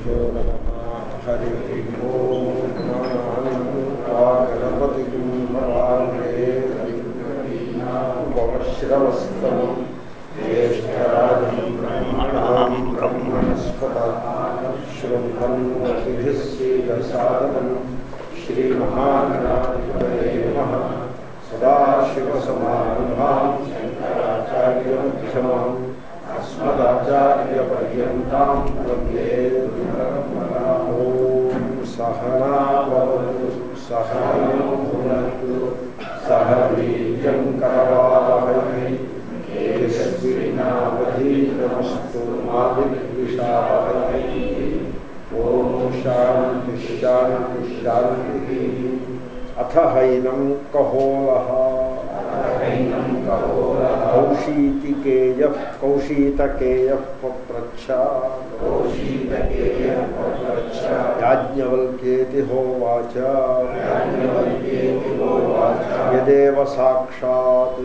श्रीगुरुभ्यो नमः। हरिः ओम्। गणपतिं वराहे उपमश्रवस्तमं ज्येष्ठराजं ब्रह्मणां ब्रह्मणस्पत शृण्वन्नतिभिः सीदसादनं श्रीमहागणाधिपतये नमः। सदाशिवसमारम्भां शङ्कराचार्यमध्यमाम् अस्मदाचार्यपर्यन्तां वन्दे गुरुपरम्पराम्। ॐ सहना भवतु सहनौ भुनक्तु सह वीर्यं करवावहै तेजस्विनावधीतमस्तु मा विद्विषावहै। ॐ शान्तिः शान्तिः शान्तिः। अथ हैनं कहोलः कौशीतकेयः पप्रच्छ याज्ञवल्क्येति होवाच यदेव साक्षात्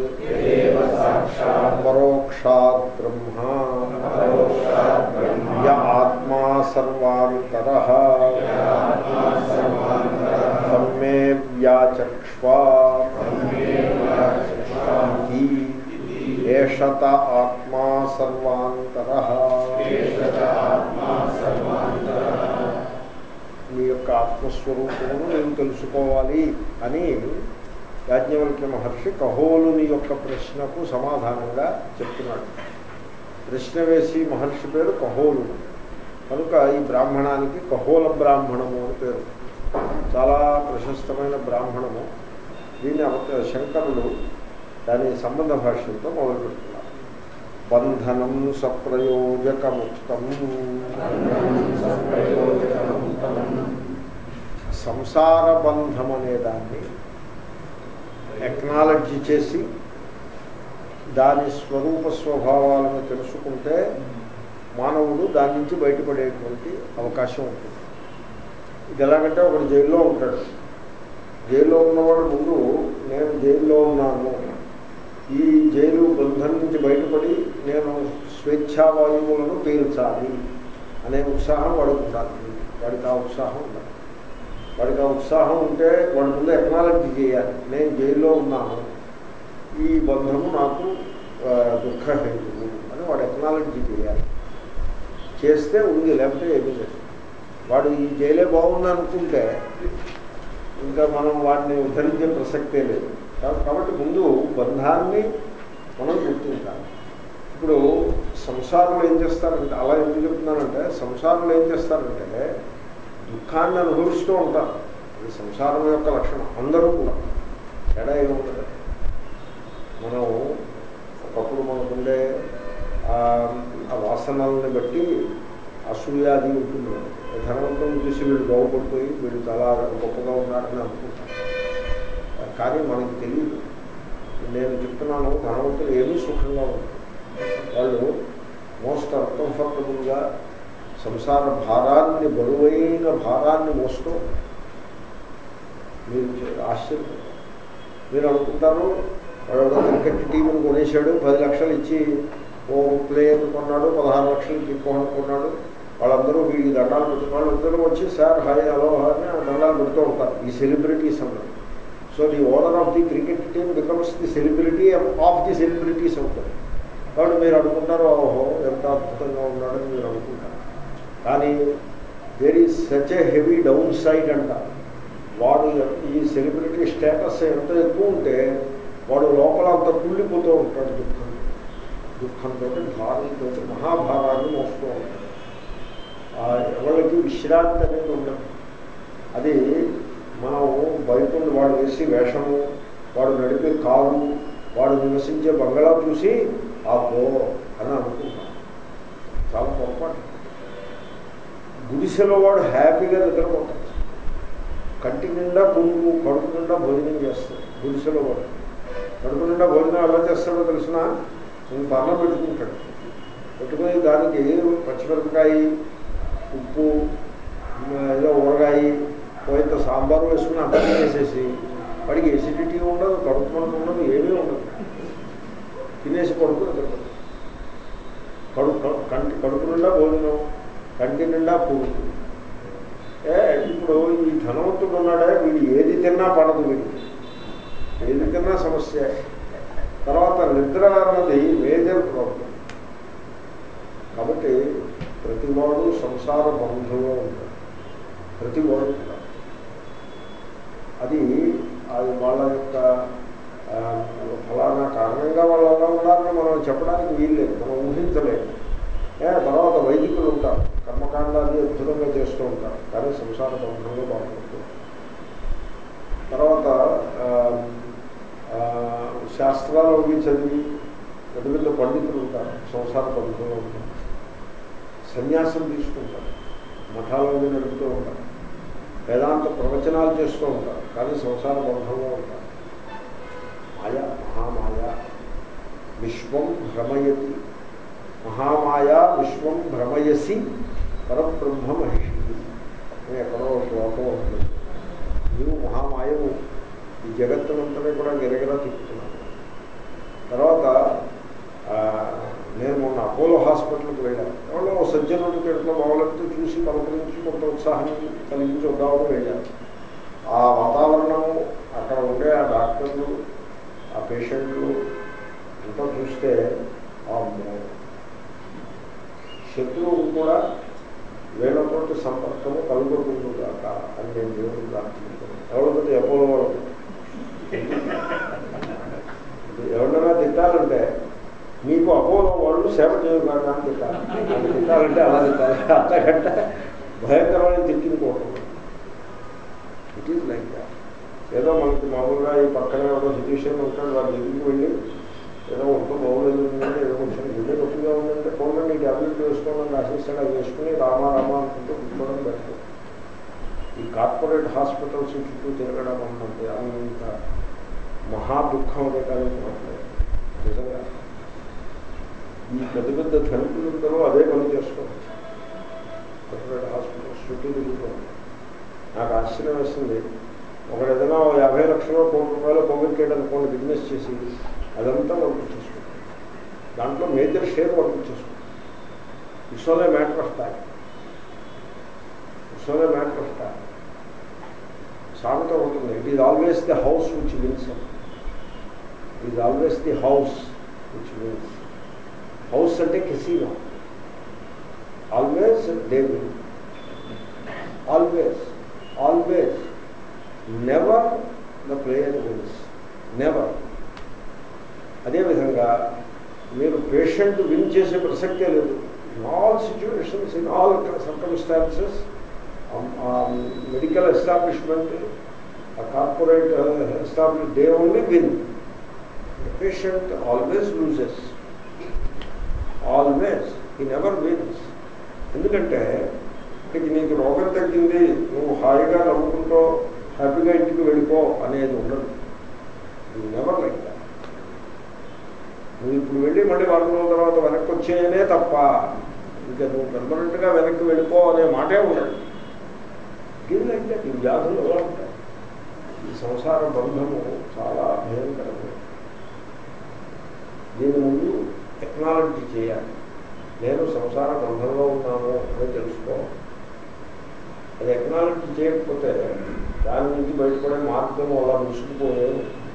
परोक्षात् ब्रह्मा य आत्मा सर्वान्तरः तन्मे व्याचक्ष्वा ఏషత ఆత్మా సర్వాంతరః. మీ యొక్క ఆత్మస్వరూపమును నేను తెలుసుకోవాలి అని యాజ్ఞవల్క్య మహర్షి కహోలుని యొక్క ప్రశ్నకు సమాధానంగా చెప్తున్నాడు. ప్రశ్న వేసి మహర్షి పేరు కహోలు కనుక ఈ బ్రాహ్మణానికి కహోల బ్రాహ్మణము అని పేరు. చాలా ప్రశస్తమైన బ్రాహ్మణము. దీన్ని శంకరుడు దాని సంబంధ భాష్యంతో మొదలుపెడుతున్నారు. బంధనం సప్రయోజకముక్తం. సంసార బంధం అనే దాన్ని ఎక్నాలజీ చేసి దాని స్వరూప స్వభావాలను తెలుసుకుంటే మానవుడు దాని నుంచి బయటపడేటువంటి అవకాశం ఉంటుంది. ఇది ఎలాగంటే ఒకడు జైల్లో ఉంటాడు. జైల్లో ఉన్నవాడు ముందు నేను జైల్లో ఉన్నాను, ఈ జైలు బంధం నుంచి బయటపడి నేను స్వేచ్ఛావాయువులను పీల్చాలి అనే ఉత్సాహం వాడికి ఉండాలి. వాడికి ఆ ఉత్సాహం ఉండాలి. వాడికి ఆ ఉత్సాహం ఉంటే వాడి ముందు ఎక్నాలజీ చేయాలి. నేను జైల్లో ఉన్నాను, ఈ బంధము నాకు దుఃఖహేతువు అని వాడు ఎక్నాలజీ చేయాలి. చేస్తే ఉంది, లేకపోతే ఏమీ లేదు. వాడు ఈ జైలే బాగుంది అనుకుంటే ఇంకా మనం వాడిని ఉద్ధరించే ప్రసక్తే లేదు. కాబట్టి ముందు బంధాన్ని మనం గుర్తించాలి. ఇప్పుడు సంసారంలో ఏం చేస్తారంటే, అలా ఎందుకు చెప్తున్నానంటే, సంసారంలో ఏం చేస్తారంటే దుఃఖాన్ని అనుభవిస్తూ ఉంటారు. అది సంసారం యొక్క లక్షణం. అందరూ కూడా తేడా ఏముంటుంది. మనం ఒకప్పుడు మనకుండే ఆ వాసనల్ని బట్టి అసూయాది ఉంటుంది. ధనవంతులను చూసి వీడు బాగుపడిపోయి వీడు చాలా గొప్పగా ఉన్నారని అనుకుంటారు. కానీ మనకి తెలియదు. నేను చెప్తున్నాను, ధనవంతులు ఏమీ సుఖంగా ఉంటారు. వాళ్ళు మోస్ట్ అన్కంఫర్టబుల్గా సంసార భారాన్ని, బరువైన భారాన్ని మోస్తూ మీరు ఆశ్చర్యం. మీరు అనుకుంటారు వాడు క్రికెట్ టీంని కొనేశాడు, 10 లక్షలు ఇచ్చి ఓ ప్లేయర్ కొన్నాడు, 16 లక్షలకి కొన్నాడు. వాళ్ళందరూ వీడికి దండాలు పెడుతున్నారు. వాళ్ళందరూ వచ్చి సార్ హాయ్ హలో అని దండాలు పెడుతూ ఉంటారు ఈ సెలబ్రిటీస్ అందరూ. So the owner of the cricket team becomes the celebrity of the celebrities అవుతారు. కాబట్టి మీరు అనుకుంటారు ఓహో ఎంత అద్భుతంగా ఉన్నాడని మీరు అనుకుంటారు. కానీ there is such a heavy downside అంట. వాడు ఈ సెలబ్రిటీ స్టేటస్ ఎంత ఎక్కువ ఉంటే వాడు లోపల అంత కుళ్ళిపోతూ ఉంటాడు. దుఃఖంతో భారంతో మహాభారాన్ని మోస్తూ ఉంటాడు. ఎవరికి విశ్రాంతి అనేది ఉండదు. అది మనం బయట వాడు వేసి వేషము, వాడు నడిపే కారు, వాడు నివసించే బంగళా చూసి ఆపో అని అనుకుంటాం. చాలా పొరపాటు. గుడిసెలో వాడు హ్యాపీగా నిద్రపోతాడు. కంటి నిండా పువ్వు, కడుపు నిండా భోజనం చేస్తాడు. గుడిసెలో వాడు కడుపు నిండా భోజనం ఎలా చేస్తాడో తెలిసిన పర్ణ పెట్టుకుంటాడు. పెట్టుకుని దానికి పచ్చిమిరపకాయ, ఉప్పు, ఏదో ఊరగాయ, పోయితే సాంబారు వేసుకుని అన్నం వేసేసి వాడికి ఎసిడిటీ ఉండదు, కడుపు మంట ఉండదు, ఏమీ ఉండదు. తినేసి కడుపు నిద్రపోతాడు. కడుపు నిండా భోజనం, కంటి నిండా కూడుతుంది. ఇప్పుడు ఈ ధనవంతుడు ఉన్నాడే, వీడు ఏది తిన్నా పడదు, వీడికి ఏది తిన్నా సమస్య. తర్వాత నిద్ర అన్నది మేజర్ ప్రాబ్లం. కాబట్టి ప్రతివాడు సంసార బంధువులో ఉంటాడు, ప్రతివాడు కూడా. అది వాళ్ళ యొక్క ఫలానా కారణంగా వాళ్ళు అలా ఉండాలని మనం చెప్పడానికి వీల్లేదు, మనం ఊహించలేము. తర్వాత వైదికులు ఉంటారు, కర్మకాండాన్ని అద్భుతంగా చేస్తూ ఉంటారు, కానీ సంసార బంధంలో బాగుంటుంది. తర్వాత శాస్త్రాలు అవి చదివి పెద్ద పెద్ద పండితులు ఉంటారు, సంసార బంధంలో ఉంటారు. సన్యాసం తీసుకుంటారు, మఠాలను నడుపుతూ ఉంటారు, వేదాంత ప్రవచనాలు చేస్తూ ఉంటారు, కానీ సంసార బంధంలో ఉంటారు. మాయ, మహామాయ విశ్వం భ్రమయతి, మహామాయా విశ్వం భ్రమయసి పరబ్రహ్మ మహిషి అని ఎక్కడో శ్లోకం ఉంటుంది. నీవు మహామాయవు, ఈ జగత్తునంతనే కూడా గిరగిరా తిప్పుతున్నాను. తర్వాత నేను మొన్న అపోలో హాస్పిటల్కి వెళ్ళాను. ఎవరో సజ్జనుడికి ఎట్లా బాగోలేకపోతే చూసి పలకరించి కొంత ఉత్సాహాన్ని కలిగించి వద్దామని వెళ్ళాను. ఆ వాతావరణము, అక్కడ ఉండే ఆ డాక్టర్లు, ఆ పేషెంట్లు అంతా చూస్తే శత్రువుకు కూడా వీళ్ళతోటి సంపర్కము కలుగుతుందాక అని నేను దేవుడిని ప్రార్థించాను. ఎవరితో అపోలో వాళ్ళతో ఎవరినైనా తిట్టాలంటే మీకు అపోలో వాళ్ళు సేవ చేయగాక అని తిట్టాలి. తిట్టాలంటే అలా తిట్టాలి, అంతకంటే భయంకరమైన తిట్టించుకోవటం. It is like that. ఏదో మనకి మామూలుగా ఈ పక్కనే ఒక సిచ్యువేషన్ ఉంటాడు, వాళ్ళ దగ్గరికి వెళ్ళి ఏదో ఒంట్లో బాగోలేదు ఉందంటే, ఏదో కొంచెం గుండె నొప్పిగా ఉందంటే చూడండి ఈ ట్యాబ్లెట్ వేసుకోవాలని ఆశిస్తాడు, అది వేసుకుని రామా అనుకుంటూ కూర్చోవడం బెటర్. ఈ కార్పొరేట్ హాస్పిటల్స్ చుట్టూ తిరగడం అన్నది అంత మహా దుఃఖం అనే కానీ మాట్లాడలేదు. నిజంగా ఈ పెద్ద పెద్ద ధనికులందరూ అదే పని చేసుకోవాలి, కార్పొరేట్ హాస్పిటల్స్ చుట్టూ తిరుగుతారు. నాకు ఆశ్చర్యం వేస్తుంది. ఒకడు ఏదైనా 50 లక్షలు ₹1 పోగొట్టేయడం అనుకోండి, బిజినెస్ చేసి అదంతా వర్పించేసుకుంటాం, దాంట్లో మేజర్ షేర్ వర్పించేసుకుంటాం. It's only matter of time, it's only matter of time. సాగుతూ ఉంటుంది. It is always the house which wins, it is always the house which wins. House అంటే casino, always they win, always always. Never the player wins, never. అదేవిధంగా మీరు patient win చేసే ప్రసక్తే లేదు. In all situations, in all circumstances, medical establishment, corporate establish, they only win. The patient always loses, always. He never wins. ఎందుకంటే ఇక నీకు రోగం తగ్గింది, నువ్వు హాయిగా నవ్వుకుంటూ హ్యాపీగా ఇంటికి వెళ్ళిపో అనేది ఉండదు. You never like that. నువ్వు ఇప్పుడు వెళ్ళి మళ్ళీ 4 రోజుల తర్వాత వెనక్కి వచ్చేయనే తప్ప ఇంకా నువ్వు పర్మనెంట్గా వెనక్కి వెళ్ళిపో అనే మాటే ఉండదు. ఇది లైక్ దట్. ఈ వ్యాధులు ఎలా ఉంటాయి. ఈ సంసార బంధము చాలా భయంకరమైనది. దీని ముందు టెక్నాలజీ చేయాలి. నేను సంసార బంధంలో ఉన్నాను అని తెలుసుకోవాలి. అది టెక్నాలజీ చేయకపోతే దాని నుంచి బయటపడే మార్గం అలా ముసుకుపోయే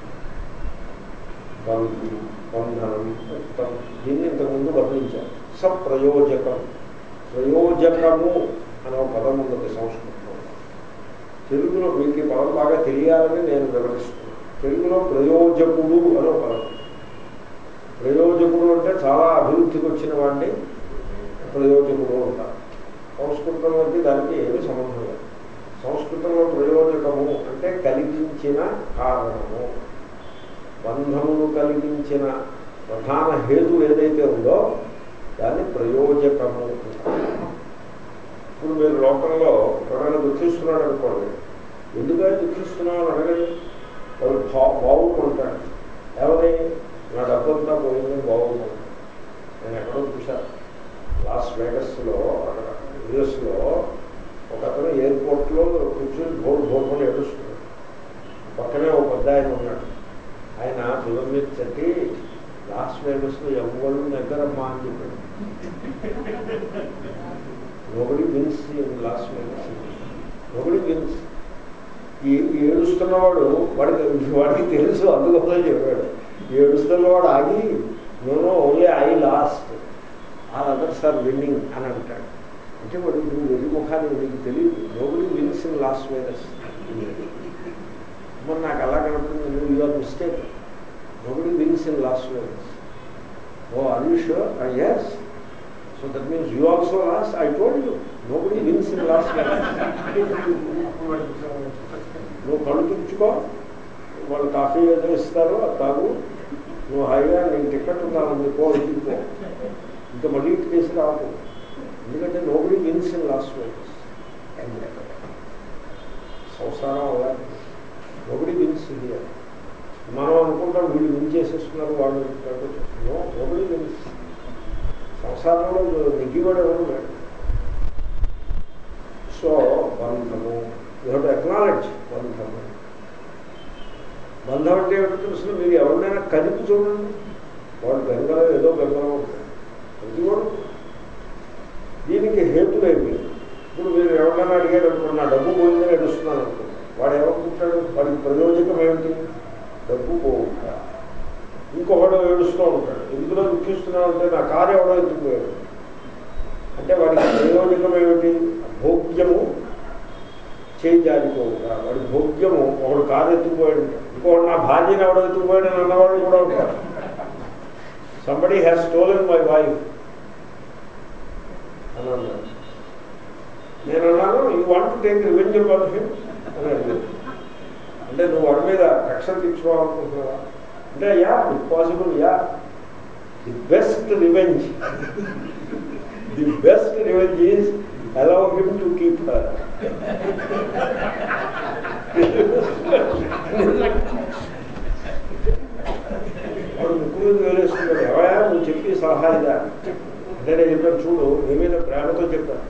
బంధనం. దీన్ని ఇంతకుముందు వర్ణించారు. సప్రయోజకం, ప్రయోజకము అనే ఒక పదం ఉన్నది సంస్కృతంలో. తెలుగులో మీకు ఈ పదం బాగా తెలియాలని నేను వివరిస్తున్నాను. తెలుగులో ప్రయోజకుడు అని ఒక పదం. ప్రయోజకుడు అంటే చాలా అభివృద్ధికి వచ్చిన వాడిని ప్రయోజకుడు అంటారు. సంస్కృతంలోకి దానికి ఏమీ సంబంధం లేదు. సంస్కృతంలో ప్రయోజకము అంటే కలిగించిన కారణము, బంధమును కలిగించిన ప్రధాన హేతు ఏదైతే ఉందో దాన్ని ప్రయోజకము అంటారు. ఇప్పుడు మీరు లోకంలో ఎవరైనా దుఃఖిస్తున్నాడు అనుకోండి, ఎందుకని దుఃఖిస్తున్నావు అని అడగండి. వాళ్ళు బాగుంటాడు. ఎవరి నా డబ్బంతా పోయిందని బాగుంటాడు. నేను ఎక్కడో చూశాను, లాస్ వేగస్లో, అక్కడ యుఎస్లో ఒక అతను ఎయిర్పోర్ట్లో కూర్చొని భోర్మని ఏడుస్తున్నాడు. పక్కనే ఒక పెద్ద ఆయన ఉన్నాడు. ఆయన భుజం మీద చెట్టి లాస్ వేగస్లో ఎవరు దగ్గరమ్మా అని చెప్పాడు. Nobody wins in loss Vegas. Nobody wins. ఈ ఏడుస్తున్నవాడు వాడికి తెలుసు, అందుకోసం చెప్పాడు. ఏడుస్తున్నవాడు ఆగి no only I lost, all others are winning అని అంటాడు. అంటే వాడు నువ్వు వెర్రి ముఖాన్ని నీకు తెలియదు. నోబడీ విన్స్ ఇన్ లాస్ వేగస్. మరి నాకు అలా కనపడుతుంది. నువ్వు you are mistake. Nobody wins in loss Vegas. Oh are you sure? Yes. So that means you also lost. I told you nobody wins in loss Vegas. నువ్వు కళ్ళు తుడుచుకో, వాళ్ళు కాఫీ ఏదో ఇస్తారు, అది తాగు, నువ్వు హాయిగా నేను టికెట్ ఉన్నాను పో, ఇంటికి పో, ఇంకా మళ్ళీ ఇటు చేసి రావు. ఎందుకంటే nobody wins in loss Vegas. సంసారం అలాంటి నోబడీ విన్స్ హియర్. మనం అనుకుంటాం వీళ్ళు విన్ చేసేస్తున్నారు, వాళ్ళు నోబడీ విన్స్. సంసారంలో నెగ్గివాడు ఎవరు లేడు. సో బంధము, యూ హ్యావ్ టు అక్నాలెడ్జ్ బంధము. బంధం అంటే ఏమిటో తెలుసు. మీరు ఎవరినైనా కదిపి చూడండి, వాడు బెంగళం ఏదో బెంగళం ఉంటుంది, అది కూడా దీనికి హేతులేమి. ఇప్పుడు మీరు ఎవరినైనా అడిగారు అనుకోండి, నా డబ్బు పోయిందని నడుస్తున్నాను అనుకోండి, వాడు ఏమనుకుంటాడు? వాడికి ప్రయోజకం ఏమిటి? డబ్బు పోవుతా. ఇంకొకడు ఏడుస్తూ ఉంటాడు, ఎందులో దుఃఖిస్తున్నావు అంటే నా కారు ఎవడో ఎత్తుకుపోయాడు అంటే వాడికి ప్రయోజకం ఏమిటి? భోగ్యము చేయజారిపోవుతా. వాడి భోగ్యము ఒకడు కారు ఎత్తుకుపోయాడు, ఇంకొకడు నా భార్యను ఎవడో ఎత్తుకుపోయాడు అని అన్నవాళ్ళు కూడా ఉంటారు. Somebody has stolen my wife అని అన్నాడు. నేను అన్నాను you want to take revenge about him అని అడిగాను. అంటే నువ్వు వాడి మీద కక్ష తీర్చుకోవాలనుకుంటున్నావా అంటే yeah it possible, yeah. The best revenge is allow him to keep her. వాడు ముక్కులు వేలేసుకున్నాడు. ఎవయా నువ్వు చెప్పి సలహా ఇదా అంటే నేను చెప్పాను, చూడు నీ మీద ప్రేమతో చెప్పాను,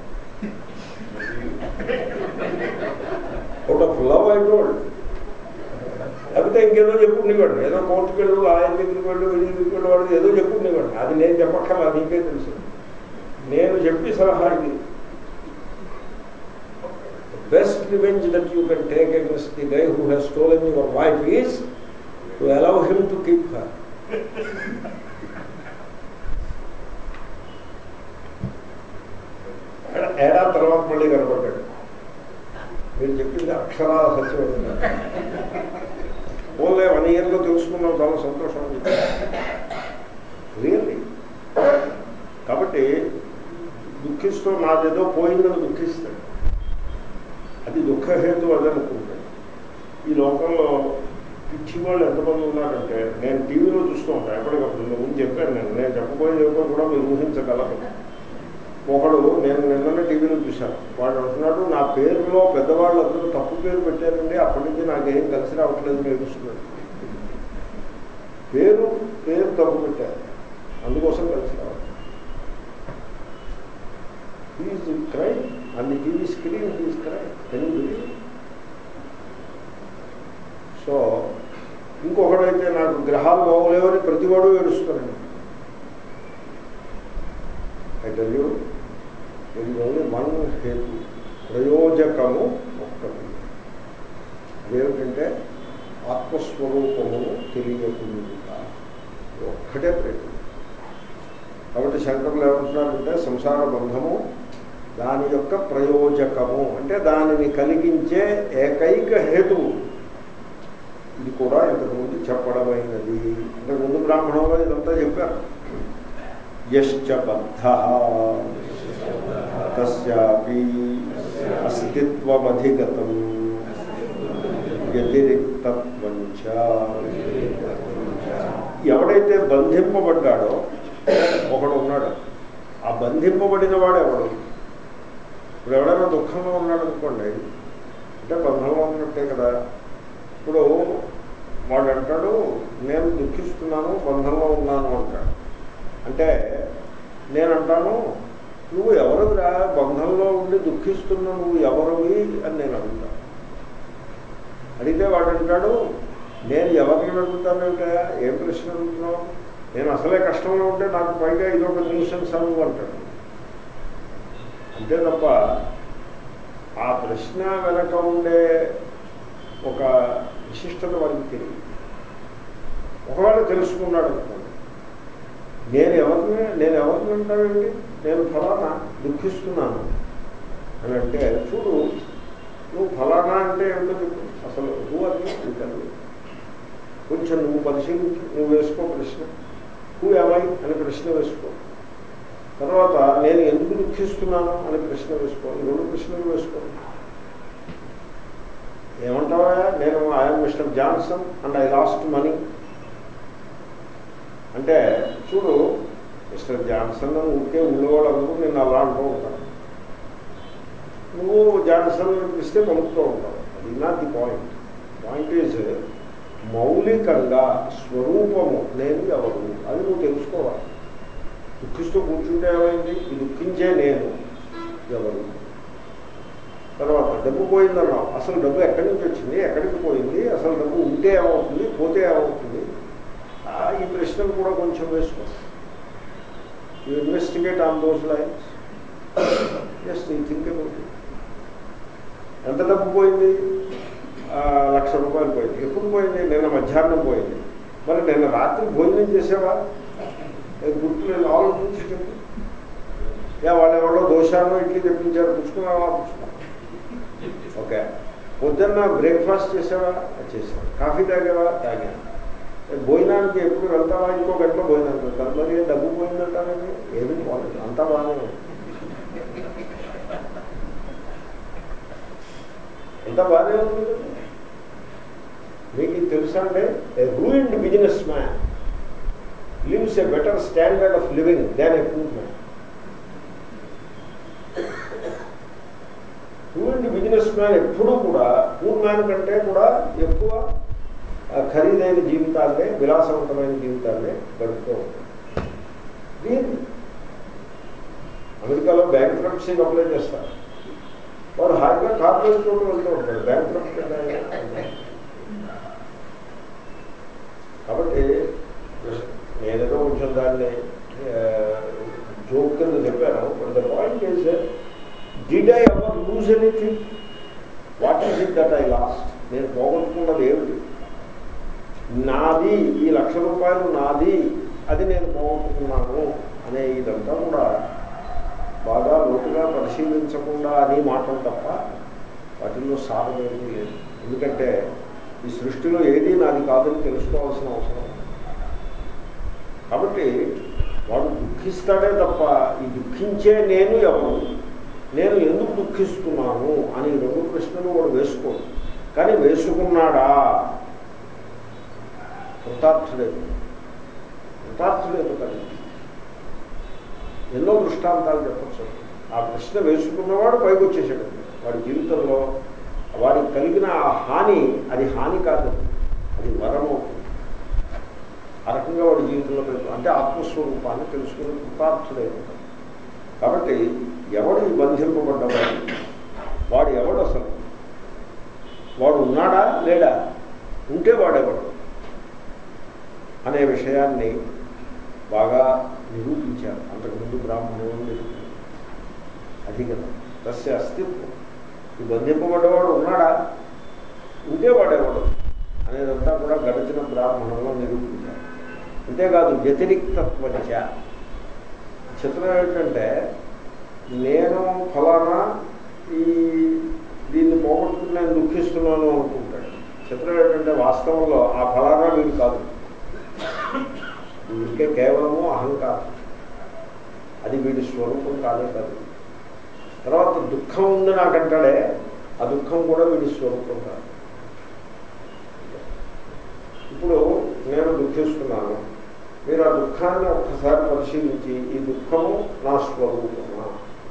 out of love I told. లేకపోతే ఇంకేదో చెప్పుకునేవాడు, ఏదో కోర్టుకు వెళ్ళు, ఆయన దగ్గరికి వెళ్ళు, వెళ్ళి దగ్గరికి వెళ్ళి ఏదో చెప్పుకునేవాడు. అది నేను చెప్పక్కర్లా, నీకే తెలుసు. నేను చెప్పి సలహా ఇది. Best revenge that you can take against the guy who has stolen your wife is to allow him to keep her. ఏడా తర్వాత మళ్ళీ కనపడ్డాడు. మీరు చెప్పింది అక్షరాల సత్యం. ఓన్లీ 1 yearలో తెలుసుకున్నాం, చాలా సంతోషం రియల్లీ. కాబట్టి దుఃఖిస్తూ నాదేదో పోయిందని దుఃఖిస్తాడు, అది దుఃఖహేతు అది అనుకుంటాడు. ఈ లోకంలో పిచ్చి వాళ్ళు ఎంతమంది ఉన్నారంటే, నేను టీవీలో చూస్తూ ఉంటాను ఎప్పటికప్పుడు. ముందు చెప్పాను, నేను చెప్పబోయేది ఏమిటో కూడా మీరు ఊహించగలరు. ఒకడు నేను నిన్ననే టీవీలో చూశాను, వాడు అంటున్నాడు నా పేరులో పెద్దవాళ్ళు అందరూ తప్పు పేరు పెట్టారండి, అప్పటి నుంచి నాకేం కలిసి రావట్లేదు నేర్చుకున్నాడు. పేరు తప్పు పెట్టారు, అందుకోసం కలిసి రావాలి. He is crying on the TV screen, he is crying. Can you believe? So ఇంకొకడైతే నాకు గ్రహాలు బాగోలేవని ప్రతివాడు ఏడుస్తున్నాడు. I tell you, there is only one హేతు, ప్రయోజకము ఒక్కటి. అదేమిటంటే ఆత్మస్వరూపమును తెలియకుండా ఒక్కటే ప్రయత్నం. కాబట్టి శంకరులు ఏమంటున్నారంటే సంసార బంధము దాని యొక్క ప్రయోజకము అంటే దానిని కలిగించే ఏకైక హేతువు. ఇది కూడా ఇంతకుముందు చెప్పడమైనది. ఇంతకుముందు బ్రాహ్మణంలో ఇదంతా చెప్పారు. యశ్చ బద్ధః తస్యాపి అస్తిత్వమధిగతం వ్యతిరిక్తత్వం చ. ఎవడైతే బంధింపబడ్డాడో ఒకడు ఉన్నాడు, ఆ బంధింపబడిన వాడు ఎవడు? ఇప్పుడు ఎవడైనా దుఃఖంలో ఉన్నాడు అనుకోండి, అంటే బంధంలో ఉన్నట్టే కదా. ఇప్పుడు వాడు అంటాడు నేను దుఃఖిస్తున్నాను, బంధంలో ఉన్నాను అంటాడు. అంటే నేనంటాను నువ్వు ఎవరురా బంధంలో ఉండి దుఃఖిస్తున్నా, నువ్వు ఎవరివి అని నేను అడుగుతాను. అడిగితే వాడు అంటాడు నేను ఎవరిని అడుగుతానంటే ఏం ప్రశ్న అడుగుతున్నావు, నేను అసలే కష్టంలో ఉంటే నాకు పైగా ఇదొక న్యూసెన్స్ అను అంటాడు. అంతే తప్ప ఆ ప్రశ్న వెనక ఉండే ఒక విశిష్టత వారికి తెలియదు. ఒకవేళ తెలుసుకున్నాడు అనుకోండి, నేను ఎవరిని అంటానండి, నేను ఫలానా దుఃఖిస్తున్నాను అని అంటే, చూడు నువ్వు ఫలానా అంటే ఏమిటో చెప్పు, అసలు నువ్వు అది అంటాను. కొంచెం నువ్వు పరిశీలించు, నువ్వు వేసుకో ప్రశ్న, నువ్వు ఏమై అని ప్రశ్న వేసుకో. తర్వాత నేను ఎందుకు దుఃఖిస్తున్నాను అని ప్రశ్న వేసుకో. ఈ రెండు ప్రశ్నలు వేసుకో. ఏమంటావా, నేను I'm mister Johnson and I lost money అంటే, చూడు మిస్టర్ జాన్సన్ ఊరికే ఉండేవాళ్ళందరూ నేను అలా అంటూ ఉంటాను, నువ్వు జాన్సన్ ఇస్తే పలుకుతూ ఉంటావు. అది not the point. Point is మౌలికంగా స్వరూపము నేను ఎవరు అది నువ్వు తెలుసుకోవాలి. దుఃఖిస్తూ కూర్చుంటే ఏమైంది, ఈ దుఃఖించే నేను ఎవరు. తర్వాత డబ్బు పోయిందన్నావు, అసలు డబ్బు ఎక్కడి నుంచి వచ్చింది, ఎక్కడికి పోయింది, అసలు డబ్బు ఉంటే ఏమవుతుంది, పోతే ఏమవుతుంది, ఈ ప్రశ్నలు కూడా కొంచెం వేసుకో. You investigate on those lines. Just you think about it. ఎంత డబ్బు పోయింది, 1,00,000 రూపాయలు పోయింది. ఎప్పుడు పోయింది, నిన్న మధ్యాహ్నం పోయింది. మరి నిన్న రాత్రి భోజనం చేసావా, గుర్తులేదు, ఆలోచించుకుంది. వాళ్ళు ఎవరో దోశాను ఇడ్లీ తెప్పించారు, పుచ్చుకున్నావా, పుచ్చుకున్నావా, ఓకే. పొద్దున్న బ్రేక్ఫాస్ట్ చేసావా, చేసావా. కాఫీ తాగావా, తాగాను. భోజనానికి ఎప్పుడు వెళ్తావా, ఇంకో గంటలో భోజనానికి వెళ్తాను. మరి డబ్బు పోయిందంటానండి, ఏమీ పోలేదు, అంతా బాగానే ఉంది, అంతా బాగానే ఉంది. మీకు ఇది తెలుసా అంటే, a ruined business man lives a better standard of living than a poor man. Ruined business man ఎప్పుడూ కూడా పూర్ మ్యాన్ కంటే కూడా ఎక్కువ ఖరీదైన జీవితాలనే, విలాసవంతమైన జీవితాలనే గడుపుతూ ఉంటారు. దీన్ని అమెరికాలో బ్యాంక్రప్సీకి అప్లై చేస్తారు. వాడు హాయిగా కార్పొరేట్ చోటు వెళ్తూ ఉంటాడు, బ్యాంక్రప్సీ. కాబట్టి నేనేదో కొంచెం దాన్ని జోక్ కింద చెప్పాను. But the point is, did I ever lose anything? What is it that I lost? నేను పోగొట్టుకున్నది ఏమిటి? నాది ఈ 1,00,000 రూపాయలు నాది, అది నేను పోగొట్టుకున్నాను అనే ఇదంతా కూడా బాగా లోతుగా పరిశీలించకుండా అని మాటలు తప్ప వాటిల్లో సారం ఏమీ లేదు. ఎందుకంటే ఈ సృష్టిలో ఏది నాది కాదని తెలుసుకోవాల్సిన అవసరం. కాబట్టి వాడు దుఃఖిస్తాడే తప్ప ఈ దుఃఖించే నేను ఎవరు, నేను ఎందుకు దుఃఖిస్తున్నాను అని 2 ప్రశ్నలు వాడు వేసుకోడు. కానీ వేసుకున్నాడా, కృతార్థులేదు కానీ ఎన్నో దృష్టాంతాలు చెప్పచ్చు. ఆ ప్రశ్న వేసుకున్నవాడు పైకి వచ్చేసాడు. వాడి జీవితంలో వాడికి కలిగిన ఆ హాని, అది హాని కాదు, అది వరము. ఆ రకంగా వాడి జీవితంలో అంటే ఆత్మస్వరూపాన్ని తెలుసుకుని కృతార్థుడైపోతాడు. కాబట్టి ఎవడు బంధింపబడ్డవాడు, వాడు ఎవడు, అసలు వాడు ఉన్నాడా లేడా, ఉంటే వాడెవడు అనే విషయాన్ని బాగా నిరూపించారు అంతకుముందు బ్రాహ్మణులు నిరూపించారు. అది కదా తస్య అస్తిత్వం. ఈ బంధింపబడ్డవాడు ఉన్నాడా, ఉంటే వాడెవడు అనేదంతా కూడా గడిచిన బ్రాహ్మణంలో నిరూపించారు. అంతేకాదు వ్యతిరిక్తత్వచ. చిత్రం ఏంటంటే, నేను ఫలానా దీన్ని పోగొట్టుకుని నేను దుఃఖిస్తున్నాను అనుకుంటాడు. చిత్రం ఏంటంటే వాస్తవంలో ఆ ఫలానా వీడు కాదు, వీడికే కేవలము అహంకారం, అది వీడి స్వరూపం కాదే కాదు. తర్వాత దుఃఖం ఉంది నాకంటాడే, ఆ దుఃఖం కూడా వీడి స్వరూపం కాదు. ఇప్పుడు నేను దుఃఖిస్తున్నాను, మీరు ఆ దుఃఖాన్ని ఒక్కసారి పరిశీలించి ఈ దుఃఖము నా స్వరూపమా,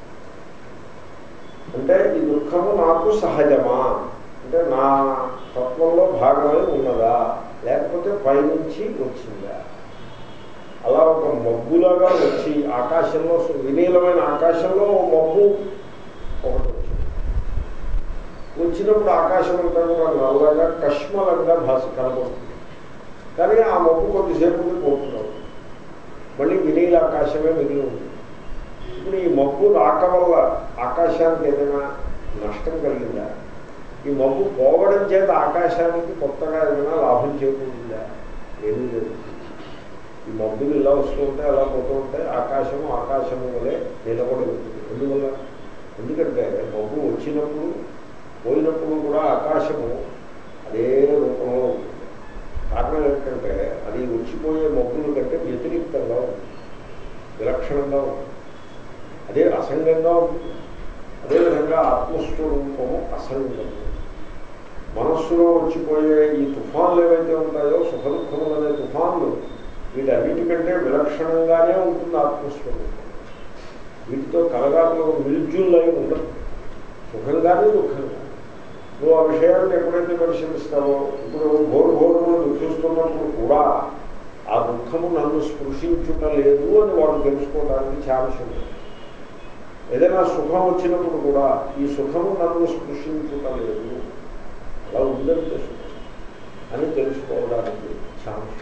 అంటే ఈ దుఃఖము నాకు సహజమా, అంటే నా తత్వంలో భాగమై ఉన్నదా, లేకపోతే పైనుంచి వచ్చిందా. అలా ఒక మబ్బులాగా వచ్చి ఆకాశంలో, వినీలమైన ఆకాశంలో మబ్బు ఒకటి వచ్చింది. వచ్చినప్పుడు ఆకాశం అంతా కూడా నల్లగా కష్మలంగా కనపడుతుంది. కానీ ఆ మబ్బు కొద్దిసేపు పోతున్నాడు, మళ్ళీ వినీల ఆకాశమే మిగిలి ఉంది. ఇప్పుడు ఈ మబ్బు రాక వల్ల ఆకాశానికి ఏదైనా నష్టం కలిగిందా? ఈ మబ్బు పోవడం చేత ఆకాశానికి కొత్తగా ఏదైనా లాభం చేకూరిందా? ఏమీ లేదు. ఈ మబ్బులు ఇలా వస్తూ ఉంటాయి, అలా పోతూ ఉంటాయి. ఆకాశము వలె నిలబడి ఉంటుంది. ఎందువల్ల? ఎందుకంటే మబ్బు వచ్చినప్పుడు పోయినప్పుడు కూడా ఆకాశము అదే రూపంలో ఉంటుంది. కారణం ఏంటంటే అది వచ్చిపోయే మబ్బుల కంటే వ్యతిరేక్తంగా ఉంటుంది, విలక్షణంగా ఉంటుంది, అదే అసంగంగా ఉంటుంది. అదేవిధంగా ఆత్మస్వరూపము అసంగము. మనస్సులో వచ్చిపోయే ఈ తుఫాన్లు ఏవైతే ఉంటాయో, సుఖ దుఃఖములు అనే తుఫాన్లు, వీటన్నిటికంటే విలక్షణంగానే ఉంటుంది ఆత్మస్వరూపం. వీటితో కలగాపులో మిల్జుల్లై ఉండదు, సుఖంగానే దుఃఖంగా. నువ్వు ఆ విషయాన్ని ఎప్పుడైతే పరిశీలిస్తావో, ఇప్పుడు ఘోరఘోరములు దుఃఖిస్తున్నప్పుడు కూడా ఆ దుఃఖము నన్ను స్పృశించుట లేదు అని వాడు తెలుసుకోవడానికి ఛాన్స్ ఉంది. ఏదైనా సుఖం వచ్చినప్పుడు కూడా ఈ సుఖము నన్ను స్పృశించుట లేదు, అలా ఉందంటే సుఖం అని తెలుసుకోవడానికి ఛాన్స్.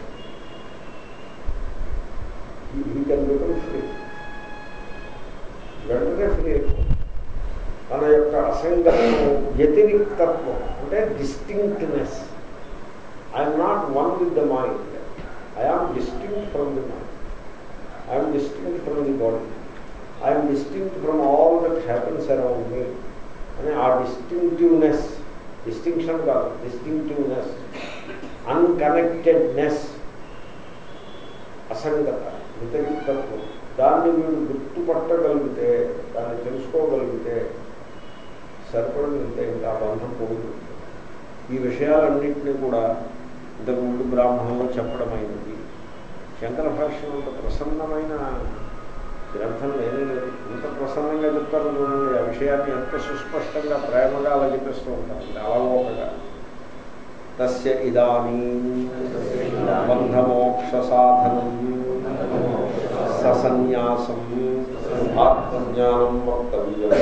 ఈ కెన్ బికమ్ ఫ్రీ, వెంటనే ఫ్రీ అయిపోతుంది. తన యొక్క అసంగతము, వ్యతిరిక్తత్వం అంటే distinctness. I'm not one with the mind, I'm distinct from the mind, I'm distinct from the body, I'm distinct from all that happens around me అని ఆ డిస్టింక్టివ్నెస్, డిస్టింక్షన్ కాదు, డిస్టింక్టివ్నెస్, అన్కనెక్టెడ్నెస్, అసంగత, వ్యతిరిక్తత్వం, దాన్ని మీరు గుర్తుపట్టగలిగితే, దాన్ని తెలుసుకోగలిగితే సరిపడగలిగితే ఇంకా బంధం పోతుంది. ఈ విషయాలన్నింటినీ కూడా ఇంతకుముందు బ్రాహ్మణంలో చెప్పడమైనది. శంకర భాష్యం అంత ప్రసన్నమైన గ్రంథం లేనే లేదు. ఇంత ప్రసన్నంగా చెప్తారు చూడండి. ఆ విషయాన్ని ఎంత సుస్పష్టంగా ప్రేమగా అలా చెప్పేస్తూ ఉంటారు, అలవోకగా. తస్య ఇదానీ బంధమోక్ష సాధనం సన్యాసం ఆత్మజ్ఞానం వక్తవ్యం.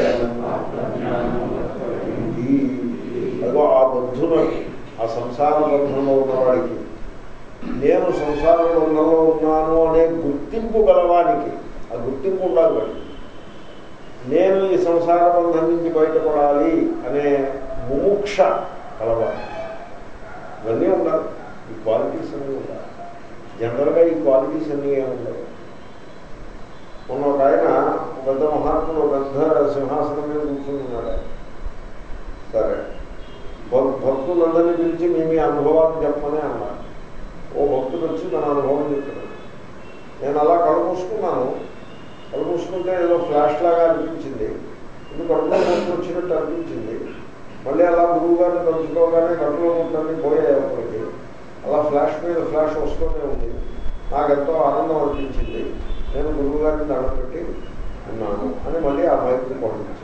అదిగో ఆ బద్ధునకి, ఆ సంసార బంధంలో ఉన్నవాడికి, నేను సంసార బంధంలో ఉన్నాను అనే గుర్తింపు గలవానికి, ఆ గుర్తింపు ఉండాలి వాడికి. నేను ఈ సంసార బంధం నుంచి బయటపడాలి అనే ముముక్ష కలవాలి. ఇవన్నీ ఉండాలి, ఈ క్వాలిటీస్ అన్నీ ఉండాలి. జనరల్గా ఈ క్వాలిటీస్ అన్నీ ఏముండవు. మొన్న ఒక ఆయన, పెద్ద మహాత్ముడు, పెద్ద సింహాసనం మీద కూర్చున్నాడు. సరే, భక్తులందరినీ పిలిచి మీ అనుభవాన్ని చెప్పమని అన్నారు. ఓ భక్తుడు వచ్చి తన అనుభవం చెప్తున్నాడు. నేను అలా కళ్ళు మూసుకున్నాను. కళ్ళు మూసుకుంటే ఏదో ఫ్లాష్ లాగా అనిపించింది, ఇది కడుపులో మూసుకు వచ్చినట్టు అనిపించింది. మళ్ళీ అలా గురువు గారిని తలుచుకోగానే కడుపులో మూటన్నీ పోయేప్పటికీ అలా ఫ్లాష్ మీద ఫ్లాష్ వస్తూనే ఉంది. నాకెంతో ఆనందం అనిపించింది. నేను గురువు గారిని దండపెట్టి ఉన్నాను అని మళ్ళీ ఆ మైక్ని పంపించాను.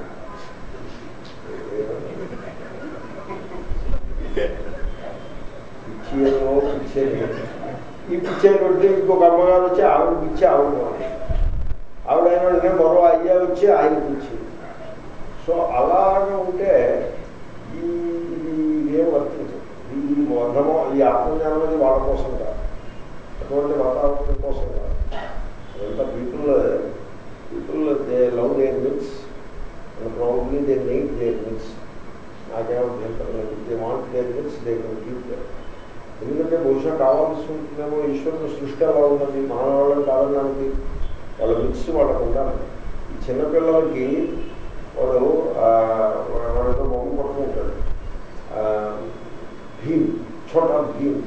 పిచ్చేలో పిచ్చేది. ఈ పిచ్చేది పెడితే ఇంకొక అమ్మగారు వచ్చి ఆవిడ పిచ్చి ఆవిడ, ఆవిడైనా మరో అయ్యా వచ్చి ఆయన పిచ్చి. సో అలాగా ఉంటే ఇదేం వర్తించదు. ఈ బంధమో, ఈ ఆత్మజ్ఞానం అనేది వాళ్ళ కోసం కాదు, అటువంటి వాతావరణం కోసం కాదు. అదంతా people they love their myths and probably they need their myths. నాకేమభ్యంతరం లేదు. They want their myths, they can keep their. ఎందుకంటే బహుశా కావాల్సి ఉంటుందేమో. ఈశ్వరుని సృష్టి అలా ఉన్నది, మానవాళ్ళని కారణానికి వాళ్ళ మిత్స్ వాళ్ళకు ఉండాలి. ఈ చిన్నపిల్లలకి వాడితో బొమ్మ పట్టుకుంటాడు, భీమ్, ఛోటా భీమ్,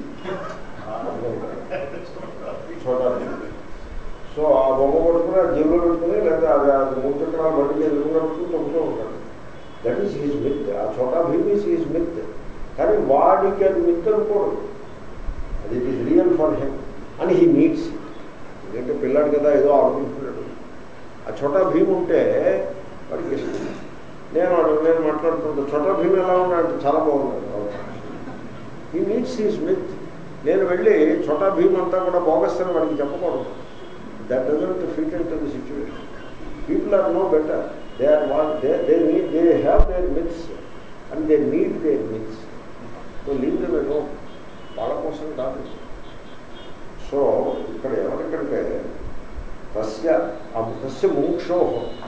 ఛోటా భీమ్. సో ఆ బొమ్మ పట్టుకుని ఆ జేబులో పెట్టుకుని, లేదా అది మూర్చక్రాలు బండికి ఎదురుగా పెట్టుకుని తొక్కుతూ ఉంటాడు. That is his myth. ఆ Chhota Bheem is his myth. కానీ వాడికి అది మిత్ అనుకోడు, అది it is real for him అని హీ నీడ్స్. ఎందుకంటే పిల్లాడు కదా, ఏదో ఆడుకుంటున్నాడు. ఆ ఛోటా భీమ్ ఉంటే వాడికి ఇష్టం. నేను మాట్లాడుతుంటా, ఛోటా భీమ్ ఎలా ఉన్నాడు, చాలా బాగున్నాడు. He needs his myth. నేను వెళ్ళి ఛోటా భీమ్ అంతా కూడా బోగస్తని వాడికి చెప్పకూడదు. That doesn't fit in to the situation. People are no better. They are what they need. They have their myths and they need their myths. So leave them alone. వాళ్ళ కోసం కాదు. సో ఇక్కడ ఎవరికంటే తస్య ముముక్షో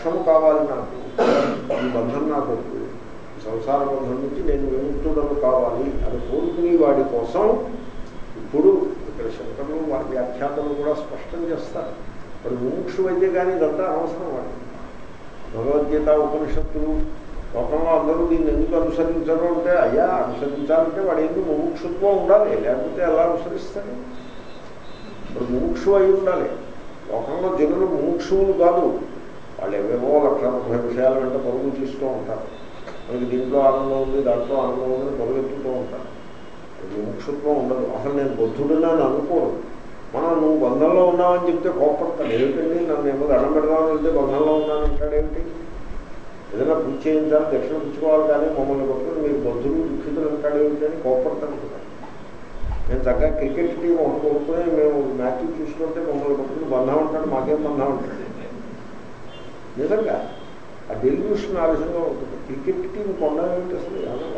మోక్షము కావాలి నాకు, ఈ బంధం నాకు వద్దు, సంసార బంధం నుంచి నేను విముక్తుడను కావాలి అని కోరుకునే వాడి కోసం ఇప్పుడు ఇక్కడ శంకరులు వారి వ్యాఖ్యాతలు కూడా స్పష్టం చేస్తారు. వాడు ముముక్షు అయితే కానీ ఇదంతా అనవసరం. వాడు భగవద్గీత ఉపనిషత్తులు లోకంలో అందరూ దీన్ని ఎందుకు అనుసరించరు అంటే, అయ్యా అనుసరించాలంటే వాడు ఎందుకు ముముక్షుత్వం ఉండాలి, లేకపోతే ఎలా అనుసరిస్తాడు? ఇప్పుడు ముముక్షు అయి ఉండాలి. లోకంలో జనులు ముముక్షువులు కాదు, వాళ్ళు ఏవేవో 1,30,000 విషయాల వెంట పరుగులు తీస్తూ ఉంటారు. మనకి దీంట్లో ఆనందం ఉంది, దాంట్లో ఆనందం ఉందని పరుగెత్తుతూ ఉంటారు. ముముక్షుత్వం ఉండదు. అసలు నేను బుద్ధుడిని అని అనుకోను. మనం నువ్వు బంధంలో ఉన్నావని చెప్తే కోపడతాడు. ఏమిటండి నన్ను ఏమో దండం పెడదామని వెళ్తే బంధంలో ఉన్నానంటాడేమిటి? ఏదైనా పూజ చేయించాలి, దక్షిణ పుచ్చుకోవాలి, కానీ మమ్మల్ని కొట్టుకుని మీరు బుద్ధులు దుఃఖితులు అంటాడేమిటని కోపడతాను కదా. నేను చక్కగా క్రికెట్ టీం ఒకటి కొనుక్కుని మేము మ్యాచ్ చూసుకుంటే మమ్మల్ని కొట్టుకుని బంధం అంటాడు, మాకేం బంధం అంటాడు. నిజంగా ఆ డెలివ్యూషన్ ఆ విధంగా ఉంటుంది. క్రికెట్ టీం కొనడానికి అసలు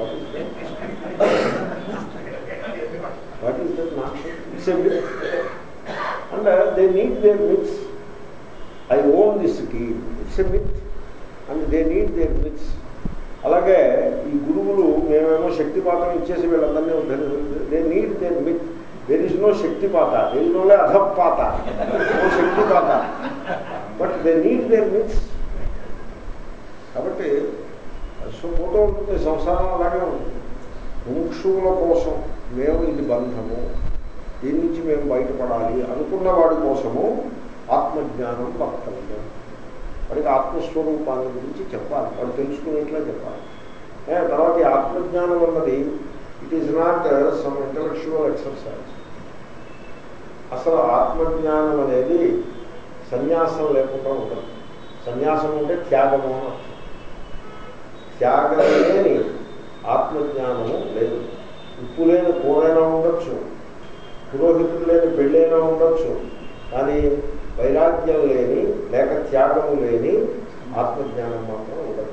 what is that not it's a myth and they need their myths. I own this team, it's a myth and they need their myths. అలాగే ఈ గురువులు మేమేమో శక్తిపాతం ఇచ్చేసి వీళ్ళందరినీ they need their myth. There is no శక్తిపాత, there is no అధపాత, no శక్తిపాత, but they need their myths. కాబట్టి సో పోతూ ఉంటుంది సంసారం, అలాగే ఉంటుంది. ముముక్షువుల కోసం మేము ఇది బంధము, దీని నుంచి మేము బయటపడాలి అనుకున్న వాడి కోసము ఆత్మజ్ఞానం వక్తవ్యం. వాడికి ఆత్మస్వరూపాన్ని గురించి చెప్పాలి, వాడు తెలుసుకునేట్లా చెప్పాలి. తర్వాత ఈ ఆత్మజ్ఞానం అన్నది it is not some intellectual exercise. అసలు ఆత్మజ్ఞానం అనేది సన్యాసం లేకుండా ఉండదు. సన్యాసం అంటే త్యాగము అని అర్థం. త్యాగం లేని ఆత్మజ్ఞానము లేదు. ఉప్పు లేని కూరైనా ఉండొచ్చు, పురోహితుడు లేని పెళ్ళైనా ఉండొచ్చు, కానీ వైరాగ్యం లేని లేక త్యాగము లేని ఆత్మజ్ఞానం మాత్రం ఉండదు.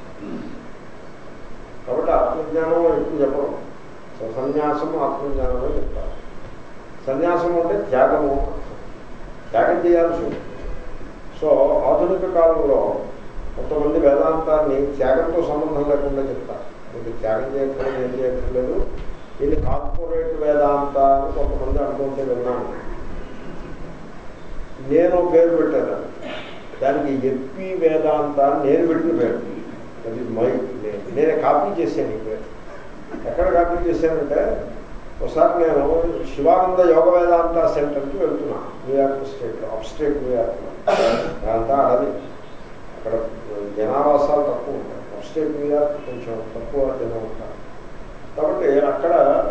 కాబట్టి ఆత్మజ్ఞానం ఎక్కువ చెప్పడం. సన్యాసం ఆత్మజ్ఞానమే చెప్తారు. సన్యాసం అంటే త్యాగము, త్యాగం చేయాల్సి ఉంటుంది. సో ఆధునిక కాలంలో కొంతమంది వేదాంతాన్ని త్యాగంతో సంబంధం లేకుండా చెప్తారు. ఇది త్యాగం చేయట్లేదు, ఏం చేయట్లేదు, ఇది కార్పొరేట్ వేదాంత అని కొంతమంది అనుకుంటే విన్నాను. నేను పేరు పెట్టాను దానికి, ఎప్పి వేదాంత అని నేను పెట్టిన పేరు. అది నేనే కాపీ చేశాను ఈ పేరు. ఎక్కడ కాపీ చేశానంటే, ఒకసారి నేను శివానంద యోగ వేదాంత సెంటర్కి వెళ్తున్నాను న్యూయార్క్ స్టేట్లో, అప్ స్టేట్ న్యూయార్క్లో. అదంతా అడవి, అక్కడ జనావాసాలు తక్కువ ఉంటాయి. అప్ స్టేట్ న్యూయార్క్ కొంచెం తక్కువ జనం ఉంటారు. కాబట్టి అక్కడ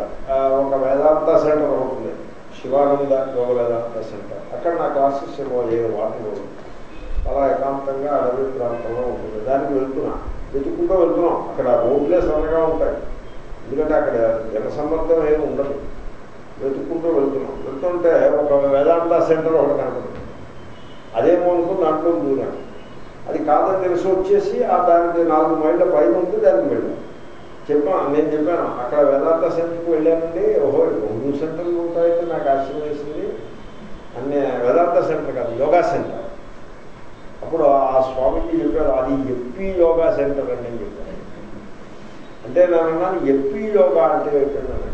ఒక వేదాంత సెంటర్ ఉంటుంది, శివానంద యోగ వేదాంత సెంటర్. అక్కడ నా క్లాసెస్ ఏమో 7 వాటిలో చాలా ఏకాంతంగా అడవి ప్రాంతంలో ఉంటుంది. దానికి వెళ్తున్నా, వెతుక్కుంటూ వెళ్తున్నాం. అక్కడ రోడ్లే సన్నగా ఉంటాయి, ఎందుకంటే అక్కడ జనసమ్మర్దం ఏమి ఉండదు. వెతుక్కుంటూ వెళ్తుంటే ఒక వేదాంత సెంటర్ ఒకటి కనపడుతుంది. అదేమో అనుకుని దాంట్లో దూరాను. అది కాదని తెలిసి వచ్చేసి దానికి 4 మైళ్ళ పైన ఉంది, దానికి వెళ్ళాను. నేను చెప్పాను అక్కడ వేదాంత సెంటర్కి వెళ్ళానండి. ఓహో 2 సెంటర్లు ఉంటాయంటే నాకు ఆశ్చర్యం వేసింది. అన్నీ వేదాంత సెంటర్ కాదు, యోగా సెంటర్. అప్పుడు ఆ స్వామికి చెప్పారు, అది ఎప్పి యోగా సెంటర్ అని నేను చెప్పాను. అంటే నేను అన్నాను, ఎప్పి యోగా అంటే చెప్పానండి.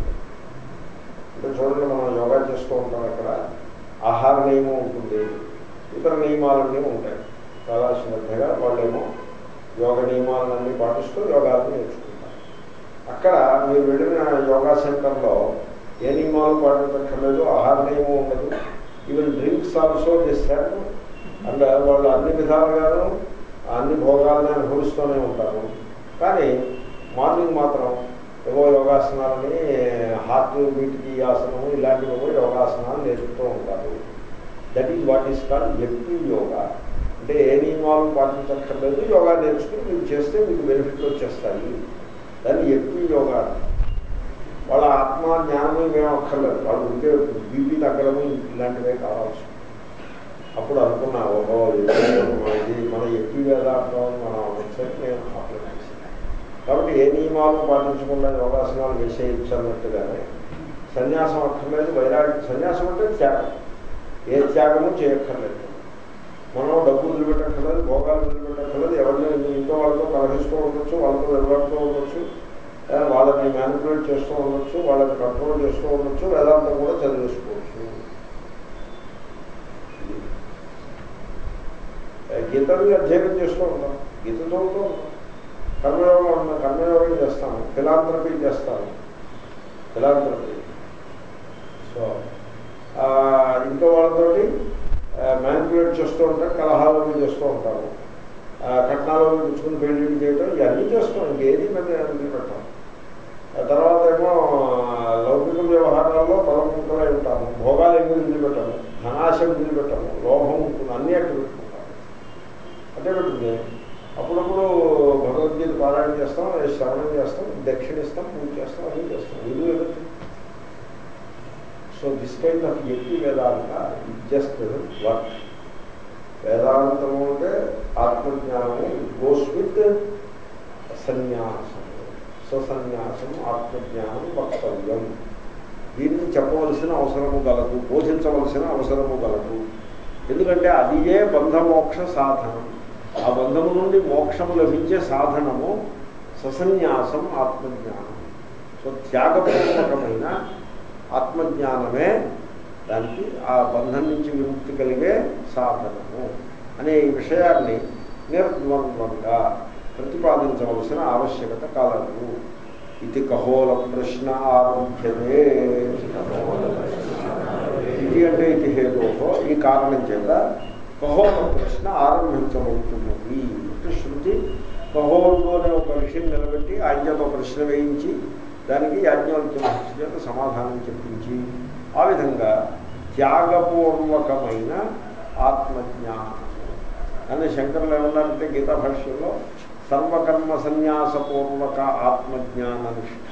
అంటే చూడండి, మనం యోగా చేస్తూ ఉంటాం, అక్కడ ఆహార నియమం ఉంటుంది, ఇతర నియమాలన్నీ ఉంటాయి. చాలా శ్రద్ధగా వాళ్ళేమో యోగ నియమాలన్నీ పాటిస్తూ యోగాలను నేర్చుకుంటారు. అక్కడ మీరు వెళ్ళిన యోగా సెంటర్లో ఏ నియమాలు పాటించక్కర్లేదు, ఆహార నియమం ఉండదు. ఈవెన్ డ్రింక్స్ ఆల్సో చేస్తారు. అండ్ వాళ్ళు అన్ని విధాలుగాను అన్ని భోగాలని అనుభవిస్తూనే ఉంటారు. కానీ మార్నింగ్ మాత్రం ఏవో యోగాసనాలని, హార్ట్ బీట్కి ఆసనము, ఇలాంటివి యోగాసనాలు నేర్పుతూ ఉంటారు. That is what is called hippie yoga. అంటే ఏ నియమాలు పాటించక్కర్లేదు, యోగా నేర్చుకుని మీరు చేస్తే మీకు బెనిఫిట్లు వచ్చేస్తాయి. దాన్ని ఎప్పి యోగా. వాళ్ళ ఆత్మ జ్ఞానము మేము అక్కర్లేదు, వాళ్ళు ఉంటే బీపీ తగ్గడము ఇలాంటివే కావాల్సి. అప్పుడు అనుకున్నా, ఓహో ఇది మన ఎప్పి వేదాంతం మన వెబ్సైట్ నేను అప్లై చేశాను. కాబట్టి ఏ నియమాలు పాటించకుండా యోగాసనాలు వేసేయచ్చు అన్నట్టుగానే సన్యాసం అక్కర్లేదు, వైరాగ్యం. సన్యాసం అంటే త్యాగం, ఏ త్యాగము చేయక్కర్లేదు. మనం డబ్బు వదిలిపెట్టక్కర్లేదు, భోగాలు వదిలిపెట్టక్కర్లేదు, ఎవరిని ఇంట్లో వాళ్ళతో కలహిస్తూ ఉండొచ్చు, వాళ్ళతో నిలబడుతూ ఉండొచ్చు, వాళ్ళని మ్యానిపులేట్ చేస్తూ ఉండొచ్చు, వాళ్ళని కంట్రోల్ చేస్తూ ఉండొచ్చు, వేదాంతం కూడా చదివేసుకోవచ్చు. గీతని అధ్యయనం చేస్తూ ఉంటాం, గీత చదువుతూ ఉంటాం, కర్మయోగం చేస్తాను, ఫిలాంథ్రపీ చేస్తాను, ఫిలాంథ్రపీ. సో ఇంట్లో వాళ్ళతోటి మ్యానిపులేట్ చేస్తూ ఉంటాం, కలహాలు చేస్తూ ఉంటాము, కట్నాలు పుచ్చుకుని పెళ్లి చేయడం, ఇవన్నీ చేస్తాం, ఇంకేది వదిలిపెట్టాం. తర్వాత ఏమో లౌకిక వ్యవహారాల్లో పరముఖులై ఉంటాము, భోగాలు ఏమి వదిలిపెట్టాము, ధనాశ వదిలిపెట్టాము, లోభం ఉంటుంది, అన్నీ అక్కడ పెట్టుకుంటాము. అంటే పెట్టుకుంది అప్పుడప్పుడు భగవద్గీత పారాయణ చేస్తాం, శ్రవణం చేస్తాం, దక్షిణిస్తాం, పూజ చేస్తాం, అన్నీ చేస్తాం. ఇది ఎదుగుతుంది. సో దిస్ కైండ్ ఆఫ్ యజ్ఞ వేదాంత ఇట్ జస్ట్ వర్క్. వేదాంతము అంటే ఆత్మజ్ఞానము గోస్ విత్ సన్యాసం, స్వసన్యాసం, ఆత్మజ్ఞానం వక్తవ్యం. దీన్ని చెప్పవలసిన అవసరము గలదు, బోధించవలసిన అవసరము గలదు. ఎందుకంటే అదియే బంధమోక్ష సాధనం. ఆ బంధము నుండి మోక్షము లభించే సాధనము ససన్యాసం, ఆత్మజ్ఞానం. సో త్యాగపూర్వకమైన ఆత్మజ్ఞానమే దానికి ఆ బంధం నుంచి విముక్తి కలిగే సాధనము అనే ఈ విషయాన్ని నిర్ద్వంద్వంగా ప్రతిపాదించవలసిన ఆవశ్యకత కలదు. ఇది కహోల ప్రశ్న ఆరంభ్యతే. ఇది అంటే ఇది హేతోహో, ఈ కారణం చేత కహోల ప్రశ్న ఆరంభించబడుతున్నది. అంటే శృతి కహోలుడు అనే ఒక విషయం నిలబెట్టి ఆయన చేత ఒక ప్రశ్న వేయించి దానికి యాజ్ఞవల్క్య మహర్షి చేత సమాధానం చెప్పించి ఆ విధంగా త్యాగపూర్వకమైన ఆత్మజ్ఞానం. కానీ శంకరులు ఏమన్నారంటే గీతా భాష్యంలో సర్వకర్మ సన్యాసపూర్వక ఆత్మజ్ఞాన నిష్ఠ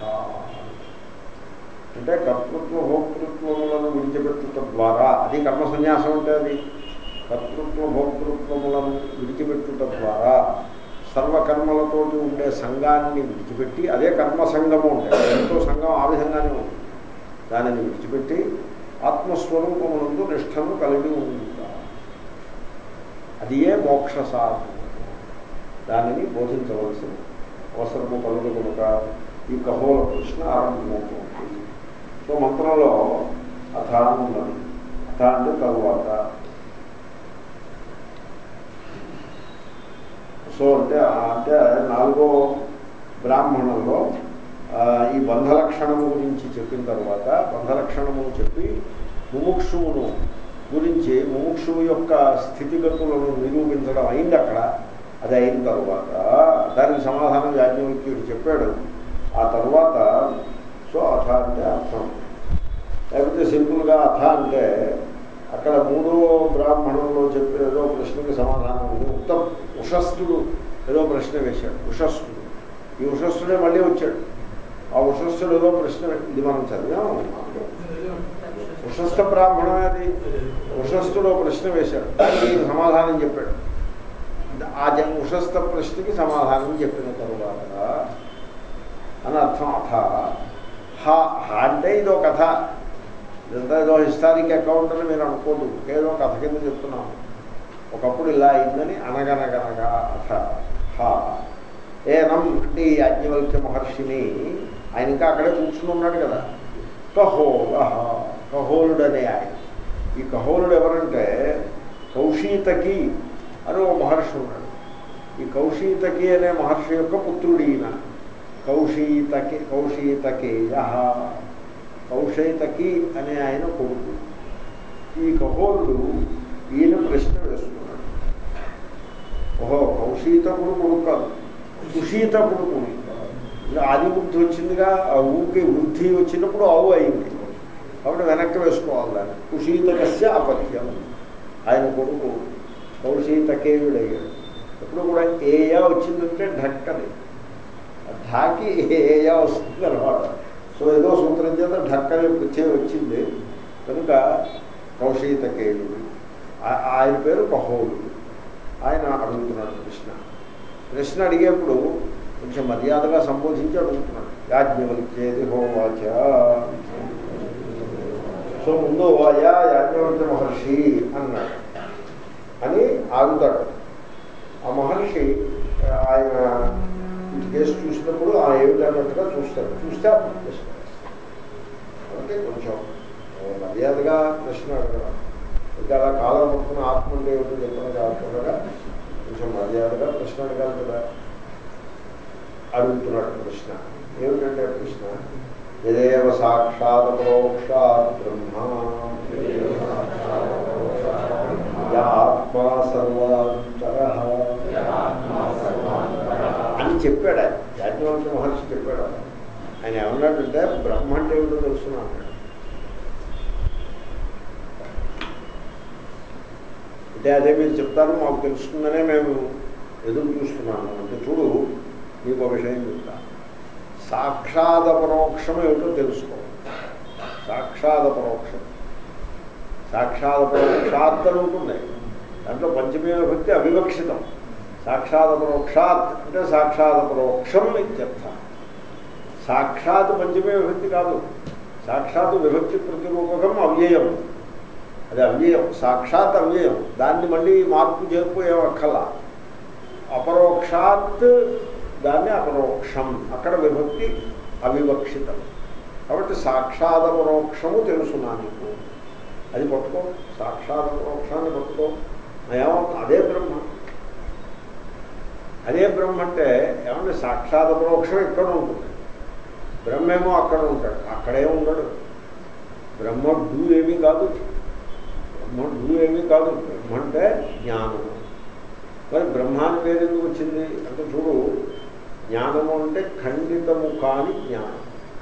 అంటే కర్తృత్వ భోక్తృత్వములను విడిచిపెట్టుట ద్వారా, అది కర్మ సన్యాసం అంటే అది కర్తృత్వ భోక్తృత్వములను విడిచిపెట్టుట ద్వారా సర్వకర్మలతోటి ఉండే సంఘాన్ని విడిచిపెట్టి, అదే కర్మ సంఘము ఉంటుంది, ఎంతో సంఘం ఆ విధంగానే ఉంది, దానిని విడిచిపెట్టి ఆత్మస్వరూపమునందు నిష్ఠను కలిగి ఉంటారు. అది ఏ మోక్ష సాధన. దానిని బోధించవలసిన అవసరము కలుగు కనుక ఈ కహోల ప్రశ్న ఆరంభమవుతుంది. సో మంత్రంలో అథ ఉన్నది. అథ అంటే తరువాత. సో అంటే నాలుగో బ్రాహ్మణంలో ఈ బంధలక్షణము గురించి చెప్పిన తర్వాత, బంధలక్షణము చెప్పి ముముక్షువును గురించి, ముముక్షువు యొక్క స్థితిగతులను నిరూపించడం అయింది అక్కడ. అది అయిన తర్వాత దానికి సమాధానం యాజ్ఞవల్క్యుడు చెప్పాడు. ఆ తర్వాత సో అథ అంటే అర్థం, లేకపోతే సింపుల్గా అథ అంటే అక్కడ మూడో బ్రాహ్మణంలో చెప్పిన ఏదో ప్రశ్నకి సమాధానం ఉంది. ఉషస్థుడు ఏదో ప్రశ్న వేశాడు. ఉషస్థుడు, ఈ ఉషస్థుడే మళ్ళీ వచ్చాడు. ఆ ఉషస్థుడు ఏదో ప్రశ్న, ఇది మనం చదివాము, ఉషస్థ బ్రాహ్మణమే అది. ఉషస్థుడు ప్రశ్న వేశాడు, దానికి సమాధానం చెప్పాడు. ఆ ఉషస్థ ప్రశ్నకి సమాధానం చెప్పిన తరువాత అని అర్థం. అథ హ అంటే ఇదో కథ, ఇదంతా ఏదో హిస్టారిక్ అకౌంట్ అని మీరు అనుకోదు, ఏదో కథ కింద చెప్తున్నాము. ఒకప్పుడు ఇలా అయిందని అనగనగనగా అథ హ ఏనం అంటే ఈ యాజ్ఞవల్క్య మహర్షిని, ఆయన ఇంకా అక్కడే కూర్చుని ఉన్నాడు కదా. కహోల, కహోలుడు అనే ఆయన. ఈ కహోలుడు ఎవరంటే కౌశీతకి అని ఓ మహర్షి ఉన్నాడు. ఈ కౌశీతకి అనే మహర్షి యొక్క పుత్రుడు ఈయన. కౌశీతకేయ, కౌశైతకి అనే ఆయన కొడుకు. ఈ కహోలుడు ఈయన ప్రశ్న వేస్తున్నాడు. ఓహో, కౌశీతకుడు కొడుకు కాదు, కుషీతకుడు కొడుకు. ఆది బుద్ధి వచ్చిందిగా, ఊకి వృద్ధి వచ్చినప్పుడు అవు అయింది కాబట్టి వెనక్కి వేసుకోవాలి దాన్ని. కుషీతకస్య అపత్యం, ఆయన కొడుకు కౌశీతకేయుడయ్యాడు. ఎప్పుడు కూడా ఏయా వచ్చిందంటే ఢక్కని, ఢాకి ఏయా వస్తుంది అనమాట. సో ఏదో సూత్రం చేత ఢక్కని వచ్చింది కనుక కౌశీతకేయుడు. ఆయన పేరు కహోలుడు. ఆయన అడుగుతున్నాడు ప్రశ్న అడిగేప్పుడు కొంచెం మర్యాదగా సంబోధించి అడుగుతున్నాడు. యాజ్ఞవల్క్యేతి హోవాచ. సో ముందు అయా యాజ్ఞవల్క్య మహర్షి అన్నాడు. అని ఆగుతాడు. ఆ మహర్షి ఆయన ఇటు కేసు చూసినప్పుడు ఆ ఏమిటన్నట్టుగా చూస్తాడు. చూస్తే అప్పుడు ప్రశ్న అంటే కొంచెం మర్యాదగా ప్రశ్న అడగడం, ఇంకా అలా కాలం పట్టుకుని ఆత్మ అంటే ఏమిటో చెప్పడం కాకుండా కొంచెం మర్యాదగా ప్రశ్న అడగాలి కదా. అడుగుతున్నాడు ప్రశ్న. ఏమిటంటే ప్రశ్న, యదేవ సాక్షాత్ పరోక్షాత్ బ్రహ్మ ఆత్మా సర్వాంతరః అని చెప్పాడు ఆయన. యాజ్ఞవల్క్య మహర్షి చెప్పాడు. ఆయన ఏమన్నాడంటే బ్రహ్మ అంటే ఏమిటో తెలుసుకున్నా అన్నాడు. అంటే అదే మీరు చెప్తారు మాకు తెలుస్తుందనే మేము ఎదురు చూస్తున్నాము అంటే, చూడు మీకు ఒక విషయం చెప్తా. సాక్షాద పరోక్షం ఏమిటో తెలుసుకో. సాక్షాద పరోక్షం, సాక్షాద పరోక్షాత్ అని ఉంటుంది. దాంట్లో పంచమీ విభక్తి అవివక్షితం. సాక్షాద పరోక్షాత్ అంటే సాక్షాద పరోక్షం ఇత్యర్థ. సాక్షాత్ పంచమీ విభక్తి కాదు. సాక్షాత్ విభక్తి ప్రతిరూపకం అవ్యయం. అది అవ్యయం, సాక్షాత్ అవ్యయం. దాన్ని మళ్ళీ మార్పు చేర్పు ఏమక్కల. అపరోక్షాత్ దాన్ని అపరోక్షం, అక్కడ విభక్తి అవివక్షితం. కాబట్టి సాక్షాద పరోక్షము తెలుసునా నీకు, అది పట్టుకో. సాక్షాద పరోక్షాన్ని పట్టుకో. ఏమవుతుంది? అదే బ్రహ్మ. అదే బ్రహ్మ అంటే ఏమంటే సాక్షాద పరోక్షం ఇక్కడ ఉంటుంది, బ్రహ్మేమో అక్కడ ఉంటాడు. అక్కడే ఉండడు. బ్రహ్మ డూ ఏమీ కాదు. బ్రహ్మ అంటే జ్ఞానము. మరి బ్రహ్మాని పేరు ఎందుకు వచ్చింది అంటే, చూడు, జ్ఞానము అంటే ఖండితము కాని జ్ఞానం.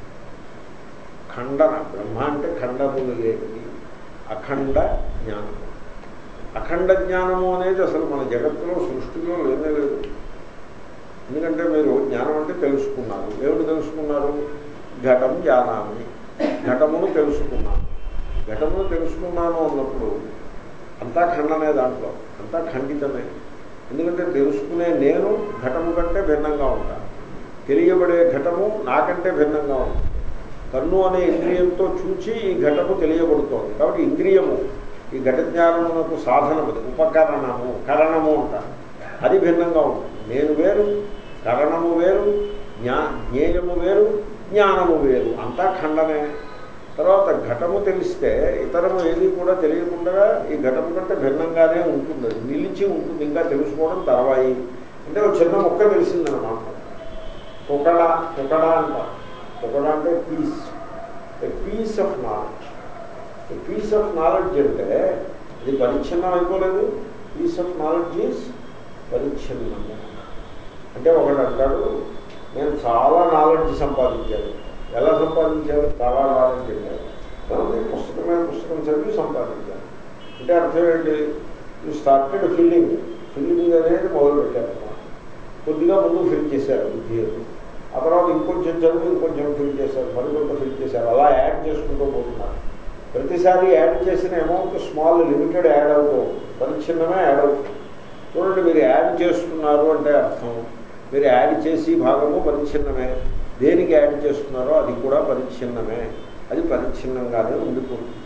ఖండన, బ్రహ్మ అంటే ఖండములు లేనిది, అఖండ జ్ఞానము. అఖండ జ్ఞానము అనేది అసలు మన జగత్తులో సృష్టిలో లేనే లేదు. ఎందుకంటే మీరు జ్ఞానం అంటే తెలుసుకున్నారు. ఏమిటి తెలుసుకున్నారు? ఘటం జ్ఞానాన్ని, ఘటమును తెలుసుకున్నాను. ఘటమును తెలుసుకున్నాను అన్నప్పుడు అంతా ఖండనే, దాంట్లో అంతా ఖండితమే. ఎందుకంటే తెలుసుకునే నేను ఘటము కంటే భిన్నంగా ఉంటాను. తెలియబడే ఘటము నాకంటే భిన్నంగా ఉంటుంది. కన్ను అనే ఇంద్రియంతో చూచి ఈ ఘటము తెలియబడుతోంది. కాబట్టి ఇంద్రియము ఈ ఘట జ్ఞానమునకు సాధనము, ఉపకరణము, కరణము అంటారు. అది భిన్నంగా ఉంటుంది. నేను వేరు, కరణము వేరు, జ్ఞేయము వేరు, జ్ఞానము వేరు, అంతా ఖండమే. తర్వాత ఘటము తెలిస్తే ఇతరము ఏది కూడా తెలియకుండా ఈ ఘటము కంటే భిన్నంగానే ఉంటుంది, అది నిలిచి ఉంటుంది. ఇంకా తెలుసుకోవడం తర్వాయి. అంటే ఒక చిన్న మొక్క తెలిసిందన్నమాట. కుకడ అంటారు. కుకడ అంటే piece, a piece of knowledge. A piece of knowledge అంటే అది పరిచ్ఛిన్నం అయిపోలేదు. పీస్ ఆఫ్ నాలెడ్జ్ ఈజ్ పరిచ్ఛిన్నము. అంటే ఒకడు అంటాడు, నేను చాలా నాలెడ్జ్ సంపాదించాను. ఎలా సంపాదించారు? చాలా నాలెడ్జ్ అంటే పుస్తకం మీద పుస్తకం చదివి సంపాదించాను. అంటే అర్థం ఏంటి? యూ స్టార్టెడ్ ఫిల్లింగ్ అనేది మొదలుపెట్టారు. కొద్దిగా ముందు ఫిల్ చేశారు బుద్ధిలో, ఆ తర్వాత ఇంకొంచెం చదువు ఇంకొంచెం ఫిల్ చేశారు, మరికొంత ఫిల్ చేశారు. అలా యాడ్ చేసుకుంటూ పోతున్నారు. ప్రతిసారి యాడ్ చేసిన అమౌంట్ స్మాల్ లిమిటెడ్ యాడ్ అవుతూ పరిచ్ఛిన్నమే యాడ్ అవుతుంది. చూడండి, మీరు యాడ్ చేస్తున్నారు అంటే అర్థం మీరు యాడ్ చేసి భాగము పరిచ్ఛిన్నమే. దేనికి యాడ్ చేస్తున్నారో అది కూడా పరిచ్ఛిన్నమే. అది పరిచ్ఛిన్నంగానే ఉండిపోతుంది.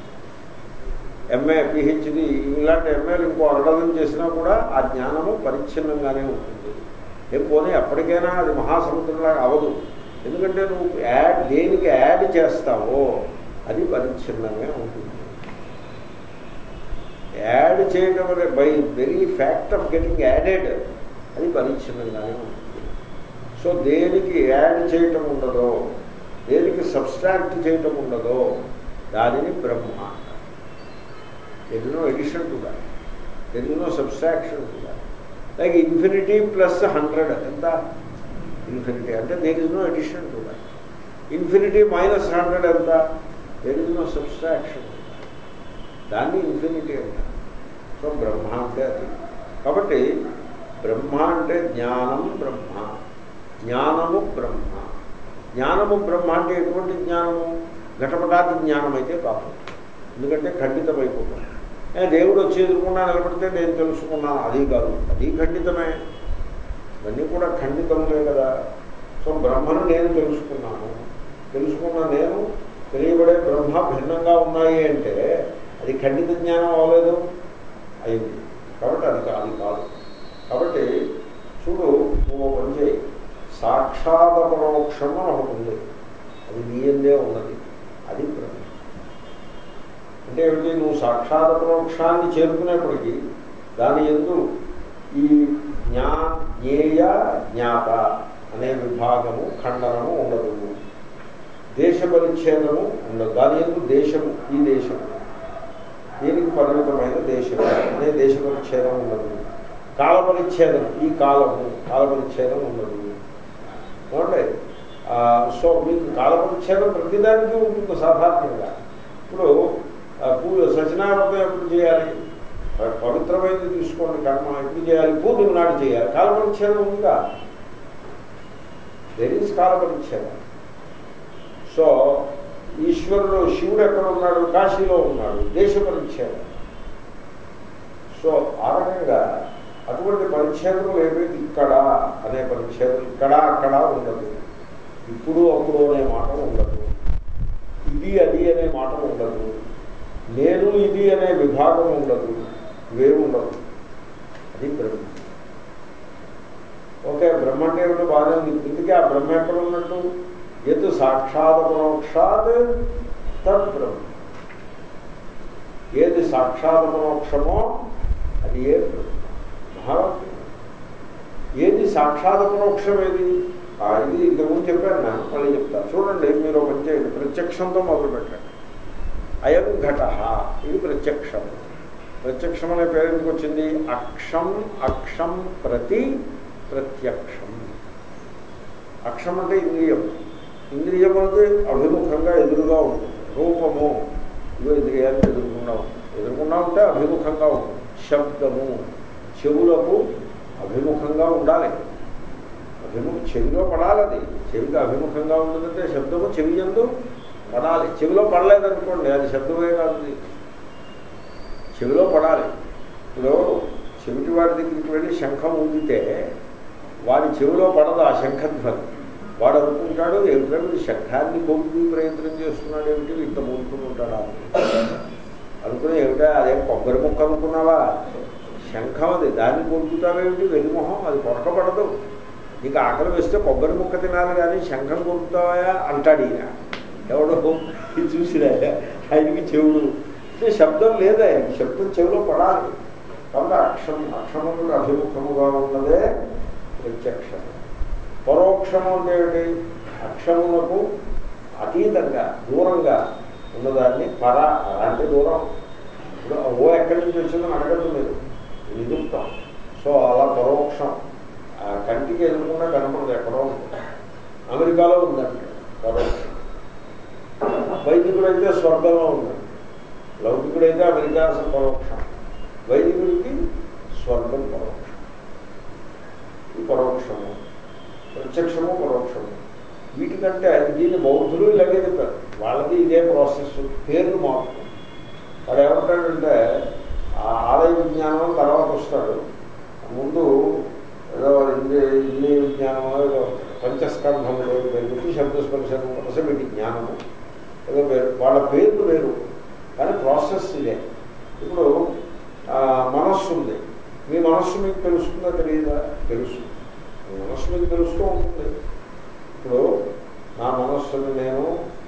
ఎంఏ, పిహెచ్డి ఇలాంటి ఎంఏలు ఇంకో అరడదం చేసినా కూడా ఆ జ్ఞానము పరిచ్ఛిన్నంగానే ఉంటుంది. పోనీ ఎప్పటికైనా అది మహాసముద్రంలాగా అవదు. ఎందుకంటే నువ్వు దేనికి యాడ్ చేస్తావో అది పరిచ్ఛిన్నంగా ఉంటుంది. యాడ్ చేయడం by very fact of getting added అది పరిచ్ఛిన్నంగానే ఉంటుంది. సో దేనికి యాడ్ చేయటం ఉండదో, దేనికి సబ్స్ట్రాక్ట్ చేయటం ఉండదో దానిని బ్రహ్మ. there is no addition to that, there is no subtraction to that. Like infinity plus 100 ఎంత? Infinity అంటే there is no addition to that. Infinity minus 100 ఎంత? there is no subtraction. దాన్ని ఇన్ఫినిటీ అంటారు. సో బ్రహ్మ అంటే అది. కాబట్టి బ్రహ్మ అంటే జ్ఞానం బ్రహ్మ, జ్ఞానము బ్రహ్మ. జ్ఞానము బ్రహ్మ అంటే ఎటువంటి జ్ఞానము? ఘటపటాది జ్ఞానం అయితే కాదు. ఎందుకంటే ఖండితమైపోతుంది. దేవుడు వచ్చి ఎదుర్కొన్నా నిలబడితే నేను తెలుసుకున్నాను, అది కాదు, అది ఖండితమే. ఇవన్నీ కూడా ఖండితములే కదా. సో బ్రహ్మను నేను తెలుసుకున్నాను, తెలుసుకున్న నేను తెలియబడే బ్రహ్మ భిన్నంగా ఉన్నాయి అంటే అది ఖండిత జ్ఞానం అవ్వలేదు, అయింది. కాబట్టి అది కాదు. కాబట్టి చూడు, నువ్వు పని చేయి, సాక్షాత్ పరోక్షం అని ఒకటి ఉంది, అది నీయందే ఉన్నది, అది బ్రహ్మ. అంటే ఏమిటి, నువ్వు సాక్షాత్ పరోక్షాన్ని చేరుకునేప్పటికీ దాని యందు ఈ జ్ఞేయ జ్ఞాత అనే విభాగము ఖండనము ఉండదు, దేశ పరిచ్ఛేదము ఉండదు. దాని యందు దేశము, ఈ దేశము, దీనికి పరిమితమైన దేశము అనే దేశ పరిచ్ఛేదం ఉండదు. కాల పరిచ్ఛేదం, ఈ కాలము, కాల పరిచ్ఛేదం ఉండదు. ఏమంటే సో మీకు కాల పరిచ్ఛేదం ప్రతిదానికి ఉంటుంది సాధారణంగా. ఇప్పుడు సత్యనారాయణ ఎప్పుడు చేయాలి, పవిత్రమైనది తీసుకోండి, కర్మ ఎప్పుడు చేయాలి, పూర్ణిమ నాడు చేయాలి, కాల పరిచ్ఛేదం ఉందిగా, దెర్ ఈజ్ కాల పరిచ్ఛేదం. సో ఈశ్వరుడు, శివుడు ఎక్కడ ఉన్నాడు, కాశీలో ఉన్నాడు, దేశ పరిచ్ఛేదం. సో ఆ రకంగా అటువంటి పరిచ్ఛేదం ఏమైతే ఇక్కడ అనే పరిచ్ఛేదం ఇక్కడ అక్కడ ఉండదు, ఇప్పుడు అప్పుడు అనే మాట ఉండదు, ఇది అది అనే మాట ఉండదు, నేను ఇది అనే విభాగం ఉండదు, ఇవేమి ఉండదు, అది బ్రహ్మ. ఓకే, బ్రహ్మ అంటే ఏమిటో బాగా ఉంది. ఇందుకే ఆ బ్రహ్మ ఎక్కడ ఉన్నట్టు, ఎత్ సాక్షాత్ పరోక్షాత్ తద్ బ్రహ్మ. ఏది సాక్షాత్ పరోక్షమో అది ఏ బ్రహ్మ. మహావాక్యం. ఏది సాక్షాత్ పరోక్షం, ఏది ఇది ఇంతకుముందు చెప్పాను నేను, మళ్ళీ చెప్తాను. చూడండి, మీరు మంచి ప్రత్యక్షంతో మొదలు పెట్టండి. అయం ఘట, ఇది ప్రత్యక్షం. ప్రత్యక్షం అనే పేరు ఎందుకు వచ్చింది, అక్షం అక్షం ప్రతి ప్రత్యక్షం. అక్షం అంటే ఇంద్రియం, ఇంద్రియం అంటే అభిముఖంగా ఎదురుగా ఉంటుంది. రూపము ఇదో ఇంద్రియానికి ఎదురుకుండా ఉంటే అభిముఖంగా ఉంటుంది. శబ్దము చెవులకు అభిముఖంగా ఉండాలి, చెవిలో పడాలి, అది చెవికి అభిముఖంగా ఉంటుందంటే శబ్దము చెవి యందు పడాలి. చెవిలో పడలేదనుకోండి, అది శబ్దమే కాదు, చెవిలో పడాలి. ఇప్పుడు చెవిటి వాడి దగ్గరికి వెళ్ళి శంఖం ఊదితే వాడి చెవిలో పడదు ఆ శంఖధ్వని. వాడు అనుకుంటాడు, ఏమిటో వీడు శంఖాన్ని గొప్పి ప్రయత్నం చేస్తున్నాడు, ఏమిటి ఇంత మూడుకుంటాడా అనుకుని, ఏమిటా అదేం కొబ్బరి ముక్క అనుకున్నావా, శంఖం అది, దాన్ని కొరుకుతావేమిటి, వెలిమొహం, అది కొరకపడదు. నీకు ఆకలి వేస్తే కొబ్బరి ముక్క తినాలి కానీ శంఖం కొరుకుతావా అంటాడు ఈయన. ఎవడో ఇది చూసిరా, ఆయనకి చెవుడు అంటే శబ్దం లేదా, ఆయనకి శబ్దం చెవిలో పడాలి. కాబట్టి అక్షరములకు అభిముఖముగా ఉన్నదే ప్రత్యక్షం. పరోక్షము అంటే ఏమిటి, అక్షరములకు అతీతంగా దూరంగా ఉన్నదాన్ని పర అంటే దూరం. ఇప్పుడు ఓ ఎక్కడి నుంచి వచ్చిందని అడగద్దు మీరు, నిదుప్తాం. సో అలా పరోక్షం కంటికి ఎదురకుండా కనపడదు, ఎక్కడో ఉంటుంది. అమెరికాలో ఉందంటే పరోక్షం. వైదికుడైతే స్వర్గంలో ఉందండి, లౌకికుడైతే అమెరికా పరోక్షం, వైదికుడికి స్వర్గం పరోక్షం. ఈ పరోక్షము ప్రత్యక్షము పరోక్షము. వీటికంటే దీన్ని బౌద్ధులు ఇలాగే చెప్పారు, వాళ్ళది ఇదే ప్రాసెస్, పేర్లు మారుతుంది. వాడు ఏమంటాడంటే ఆలయ విజ్ఞానం తర్వాత వస్తాడు, ముందు ఏదో ఇంద్రియ విజ్ఞానమో ఏదో పంచస్కంధములు పెరుగుతూ శబ్దస్పర్శము రస వీటి జ్ఞానము ఏదో పేరు, వాళ్ళ పేర్లు వేరు కానీ ప్రాసెస్ ఇదే. ఇప్పుడు మనస్సు ఉంది, మీ మనస్సు మీకు తెలుస్తుందా తెలియదా, తెలుస్తుంది. మీ మనస్సు మీకు తెలుస్తూ ఉంటుంది. ఇప్పుడు నా మనస్సుని నేను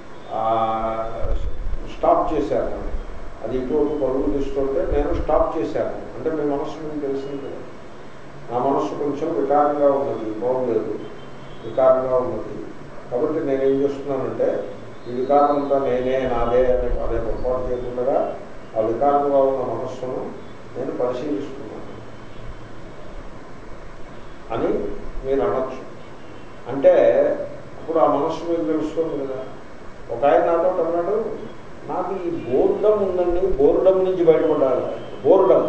స్టాప్ చేశాను, అది ఇటువంటి పరుగులు తీస్తుంటే నేను స్టాప్ చేశాను అంటే మీ మనస్సు మీకు తెలిసింది కదా. నా మనస్సు కొంచెం వికారంగా ఉన్నది, బాగుండలేదు, వికారంగా ఉన్నది. కాబట్టి నేనేం చేస్తున్నానంటే ఈ వికారం అంతా నేనే నాదే అనే పొరపాటు చేయకుండా ఆ వికారంగా ఉన్న మనస్సును నేను పరిశీలిస్తున్నాను అని మీరు అనొచ్చు. అంటే అప్పుడు ఆ మనస్సు మీకు తెలుస్తుంది కదా. ఒక ఆయన నాతో అన్నాడు, నాకు ఈ బోర్డం ఉందండి, బోర్డం నుంచి బయటపడాలి. బోర్డం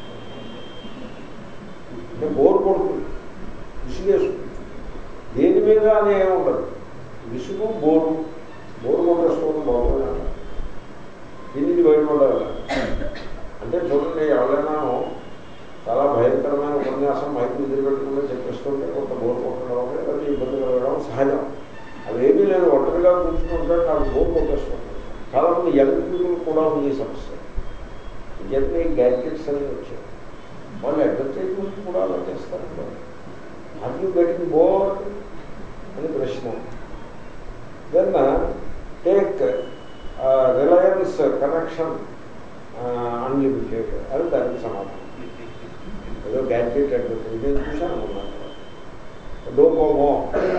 అంటే బోర్ కొడుతుంది, విసుగేస్తుంది, దేని మీద అని ఏముండదు, విసుగు బోరు, బోరు కొట్టేసుకోవడం బాగుంది, దీనికి బయటపడాలి. అంటే చూడండి, ఎవరైనా చాలా భయంకరమైన ఉపన్యాసం మైకులు ఎదురుపెట్టకుండా చెప్పేస్తుంటే కొంత బోర్ కొట్టడం లేకపోతే ఇబ్బంది కలగడం సహజం. అవేమీ లేదు, ఒంటరిగా కూర్చుంటుంటే నాకు బోర్ కొట్టేస్తుంటాను. చాలామంది యంగ్ పీపుల్ కూడా ఉంది ఈ సమస్య. ఇంకేంటే ఈ గ్యాడ్జెట్స్ అనేవి వచ్చాయి. వాళ్ళు అడ్వర్టైజ్మెంట్ కూడా అలా చేస్తారు. ఆర్ యూ గెటింగ్ బోర్డ్ అని ప్రశ్న. Then take Reliance connection unlimited అని దానికి సమాధానం. ఏదో గ్యాడ్జెట్ అడ్వర్టైజ్ నేను చూశాను అనుకున్నాను. డోకోమో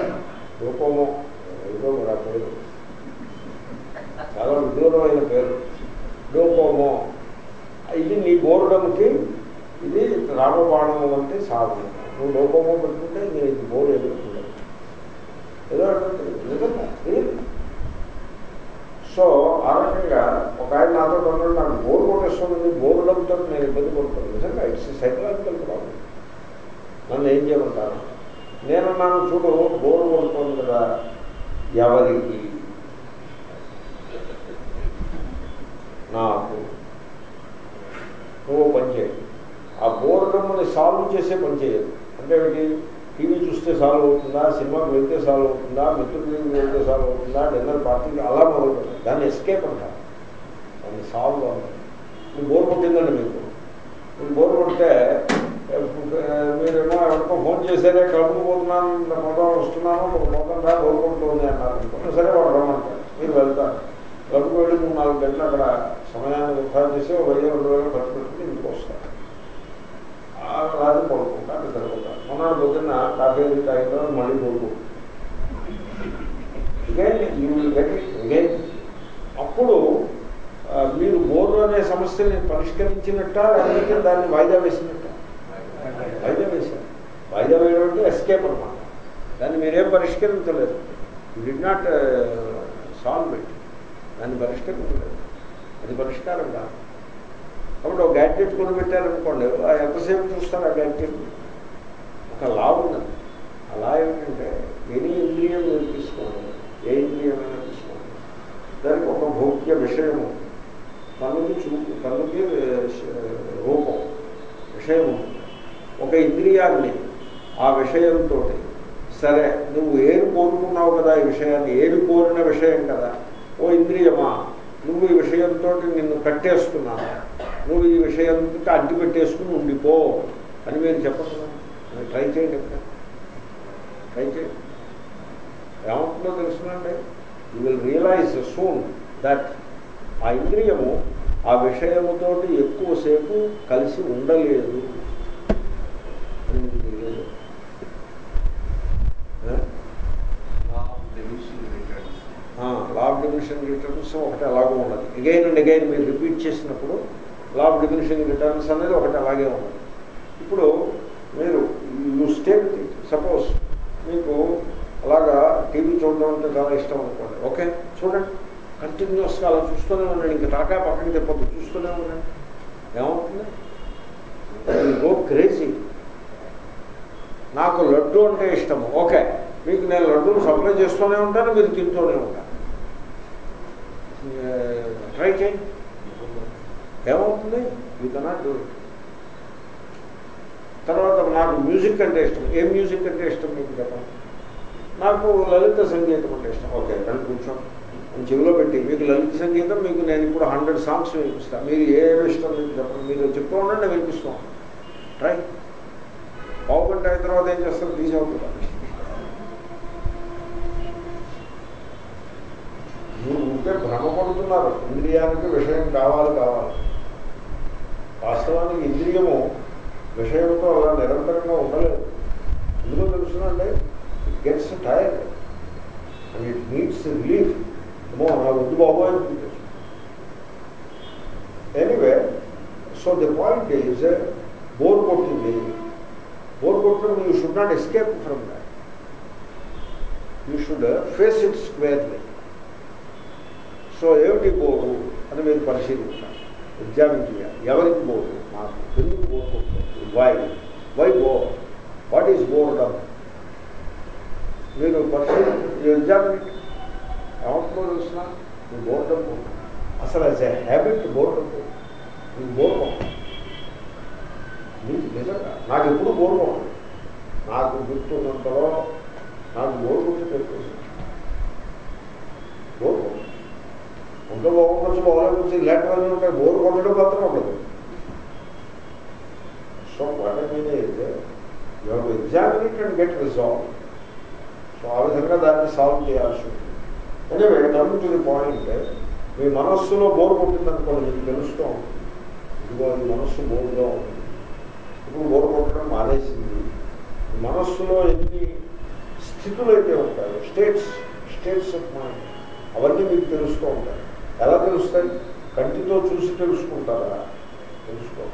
ఏదో కూడా పేరు చాలా విదూరమైన పేరు. డోకోమో ఇది నీ బోర్డంకి ఇది రామబాణము అంటే సాధన. నువ్వు డోకోమో పెట్టుకుంటే నేను ఇది బోర్డు ఎదుర్కొంటాను ఏదో నిజంగా. సో ఆ రకంగా ఒక ఆయన నాతో కొన్నాడు, నాకు బోర్డు కొట్టేస్తుంది, బోర్డంతో నేను ఇబ్బంది పడుతున్నాను. నిజంగా ఇట్స్ సైకలాజికల్ ప్రాబ్లం. నన్ను ఏం చేయమంటాను? నేనున్నాను, చూడు బోర్డు కొడుతుంది కదా, ఎవరికి? నాకు. నువ్వు పని చేయి, ఆ బోర్డమ్ని సాల్వ్ చేసే పని చేయదు. అంటే టీవీ చూస్తే సాల్వ్ అవుతుందా, సినిమాకి వెళ్తే సాల్వ్ అవుతుందా, మిత్రులకి వెళ్తే సాల్వ్ అవుతుందా, డిన్నర్ పార్టీకి అలా మొదలుపెట్టాలి. దాన్ని ఎస్కేప్ అంటారు, దాన్ని సాల్వ్ అవుతుంది. మీకు బోర్ కొట్టిందండి, మీకు బోర్ కొడితే మీరేమో ఎవరికో ఫోన్ చేశారే, క్లబ్కి పోతున్నాను, మొదలు వస్తున్నాను, మొదలు రా బోర్ కొడుతుంది అన్నారు. సరే వాడు రమ్మంటారు, మీరు వెళ్తారు. క్లబ్కి వెళ్ళి 3-4 గంటలు అక్కడ సమయాన్ని వృధా చేసి 1000-2000 ఖర్చు పెట్టుకుని ఇంటికి వస్తారు. రాత్రి పడుకుంటా, నిద్రపోతారు. మొన్న పొద్దున్న కాఫీ తాగిన మళ్ళీ పడుకుంటారు. అప్పుడు మీరు బోర్డు అనే సమస్యని పరిష్కరించినట్ట, లేకపోతే దాన్ని వాయిదా వేసినట్ట? వాయిదా వేశారు. వాయిదా వేయడం అంటే ఎస్కేప్ అన్నమాట. దాన్ని మీరేం పరిష్కరించలేదు. You did not solve it. దాన్ని పరిష్కరించలేదు. అది పరిష్కారం కాదు. కాబట్టి ఒక గ్యాడ్జెట్ కొనిపెట్టారనుకోండి, ఎంతసేపు చూస్తారు ఆ గ్యాడ్జెట్? ఒక లా ఉన్నది. ఆ లా ఏమిటంటే ఎనీ ఇంద్రియం మీరు తీసుకోండి, ఏ ఇంద్రియమైనా తీసుకోండి, దానికి ఒక భౌత్య విషయము, కన్నుకి రూపం, విషయం. ఒక ఇంద్రియాన్ని ఆ విషయంతో, సరే నువ్వు ఏరు కోరుకున్నావు కదా, ఈ విషయాన్ని ఏరు కోరిన విషయం కదా, ఓ ఇంద్రియమా నువ్వు ఈ విషయంతో నిన్ను కట్టేస్తున్నావు, నువ్వు ఈ విషయంతో అడ్డు పెట్టేసుకుని ఉండిపో అని మీరు చెప్పకుండా ట్రై చేయండి. ట్రై చేయండి, ఏమవుతుందో తెలుసునండి. You will realize soon that ఆ ఇంద్రియము ఆ విషయముతో ఎక్కువసేపు కలిసి ఉండలేదు అని మీకు తెలియదు. లా ఆఫ్ డిమినిషింగ్ రిటర్న్స్ ఒకటి అలాగే ఉన్నది. అగైన్ అండ్ అగైన్ మీరు రిపీట్ చేసినప్పుడు లా ఆఫ్ డిమినిషింగ్ రిటర్న్స్ అనేది ఒకటి అలాగే ఉన్నది. ఇప్పుడు మీరు you stay with it. Suppose మీకు అలాగా టీవీ చూడడం అంటే చాలా ఇష్టం అనుకోండి, ఓకే చూడండి, కంటిన్యూస్గా అలా చూస్తూనే ఉండండి, ఇంకా తలకాయ పక్కకి తిప్పొద్దు, చూస్తూనే ఉండండి. ఏమవుతుంది? Go crazy. నాకు లడ్డు అంటే ఇష్టము, ఓకే మీకు నేను లడ్డూలు సప్లై చేస్తూనే ఉంటాను, మీరు తింటూనే ఉంటాను. ట్రై చేయండి, ఏమవుతుంది? You cannot do it. తర్వాత నాకు మ్యూజిక్ అంటే ఇష్టం. ఏం మ్యూజిక్ అంటే ఇష్టం మీకు చెప్పండి? నాకు లలిత సంగీతం అంటే ఇష్టం. ఓకే కానీ కూర్చోండి, నేను చెవిలో పెట్టి మీకు లలిత సంగీతం, మీకు నేను ఇప్పుడు 100 సాంగ్స్ వినిపిస్తాను. మీరు ఏమి ఇష్టం మీకు చెప్పండి, మీరు చెప్తూ ఉండండి, నేను వినిపిస్తాను. ట్రై. పావు గంట అయిన తర్వాత ఏం చేస్తారు? తీసేవుతుందా? మీరు ఉంటే భ్రమపడుతున్నారు. ఇంద్రియానికి విషయం కావాలి. వాస్తవానికి ఇంద్రియము విషయంతో అలా నిరంతరంగా ఉండలేదు. ఎందుకో తెలుసునండి, it gets tired and it needs relief. ఏమో నా వద్దు బాబోయ్. Anyway, so the point is, bore కొట్టింది. బోర్ కొట్టడం you should not escape from that. You should face it squarely. So ఏమిటి బోరు అని మీరు పరిశీలించాలి, ఎగ్జామిన్ చేయాలి. ఎవరికి బోరు? నాకు. ఎందుకు బోర్ కొడుతుంది? Why bore? What is boredom? మీరు ఎగ్జామిన్ ఏమంటుందో తెలిసిన మీ బోర్డమ్ అసలు యాజ్ ఎ హ్యాబిట్ బోర్డమ్ మీకు బోర్గం. మీకు నిజంగా నాకు ఎప్పుడు బోర్గం, నాకు గుర్తున్నంతలో నాకు బోర్ గుర్తు పెట్టుకుంది. బోర్గం ఒంట్లో బాగుండొచ్చు, బాగోలేకపోతే ఇలాంటివన్నీ ఉంటాయి. బోర్ కొట్టడం మాత్రం ఉండదు. So what I mean is you have to examine it and get resolve. So ఆ విధంగా దాన్ని సాల్వ్ చేయాల్సి ఉంటుంది. Anyway coming to the point, మీ మనస్సులో బోర్ కొట్టిందనుకోండి మీకు తెలుస్తూ ఉంటుంది, ఇదిగో అది మనస్సు బోరుగా ఉంటుంది. ఇప్పుడు బోర్ కొట్టడం మానేసింది. మనస్సులో ఎన్ని స్థితులు అయితే ఉంటాయో, స్టేట్స్ ఆఫ్ మైండ్, అవన్నీ మీకు తెలుస్తూ ఉంటాయి. ఎలా తెలుస్తాయి? కంటితో చూసి తెలుసుకుంటారా? తెలుసుకోండి.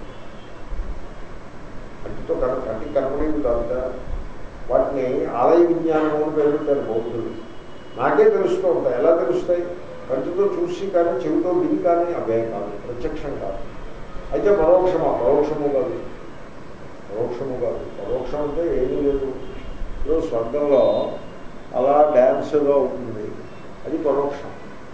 కంటికి కనపడేవి కాదుగా, వాటిని ఆలయ విజ్ఞానం అని పేరుంటారు బౌద్ధులు. నాకే తెలుస్తూ ఉంటాయి. ఎలా తెలుస్తాయి? కంటితో చూసి కానీ, చెవితో విని కానీ అవే కాదు, ప్రత్యక్షం కాదు. అయితే పరోక్షమా? పరోక్షము కాదు. పరోక్షం అంటే ఏమీ లేదు. ఇప్పుడు స్వర్గంలో అలా డ్యాన్స్గా ఉంటుంది, అది పరోక్షం.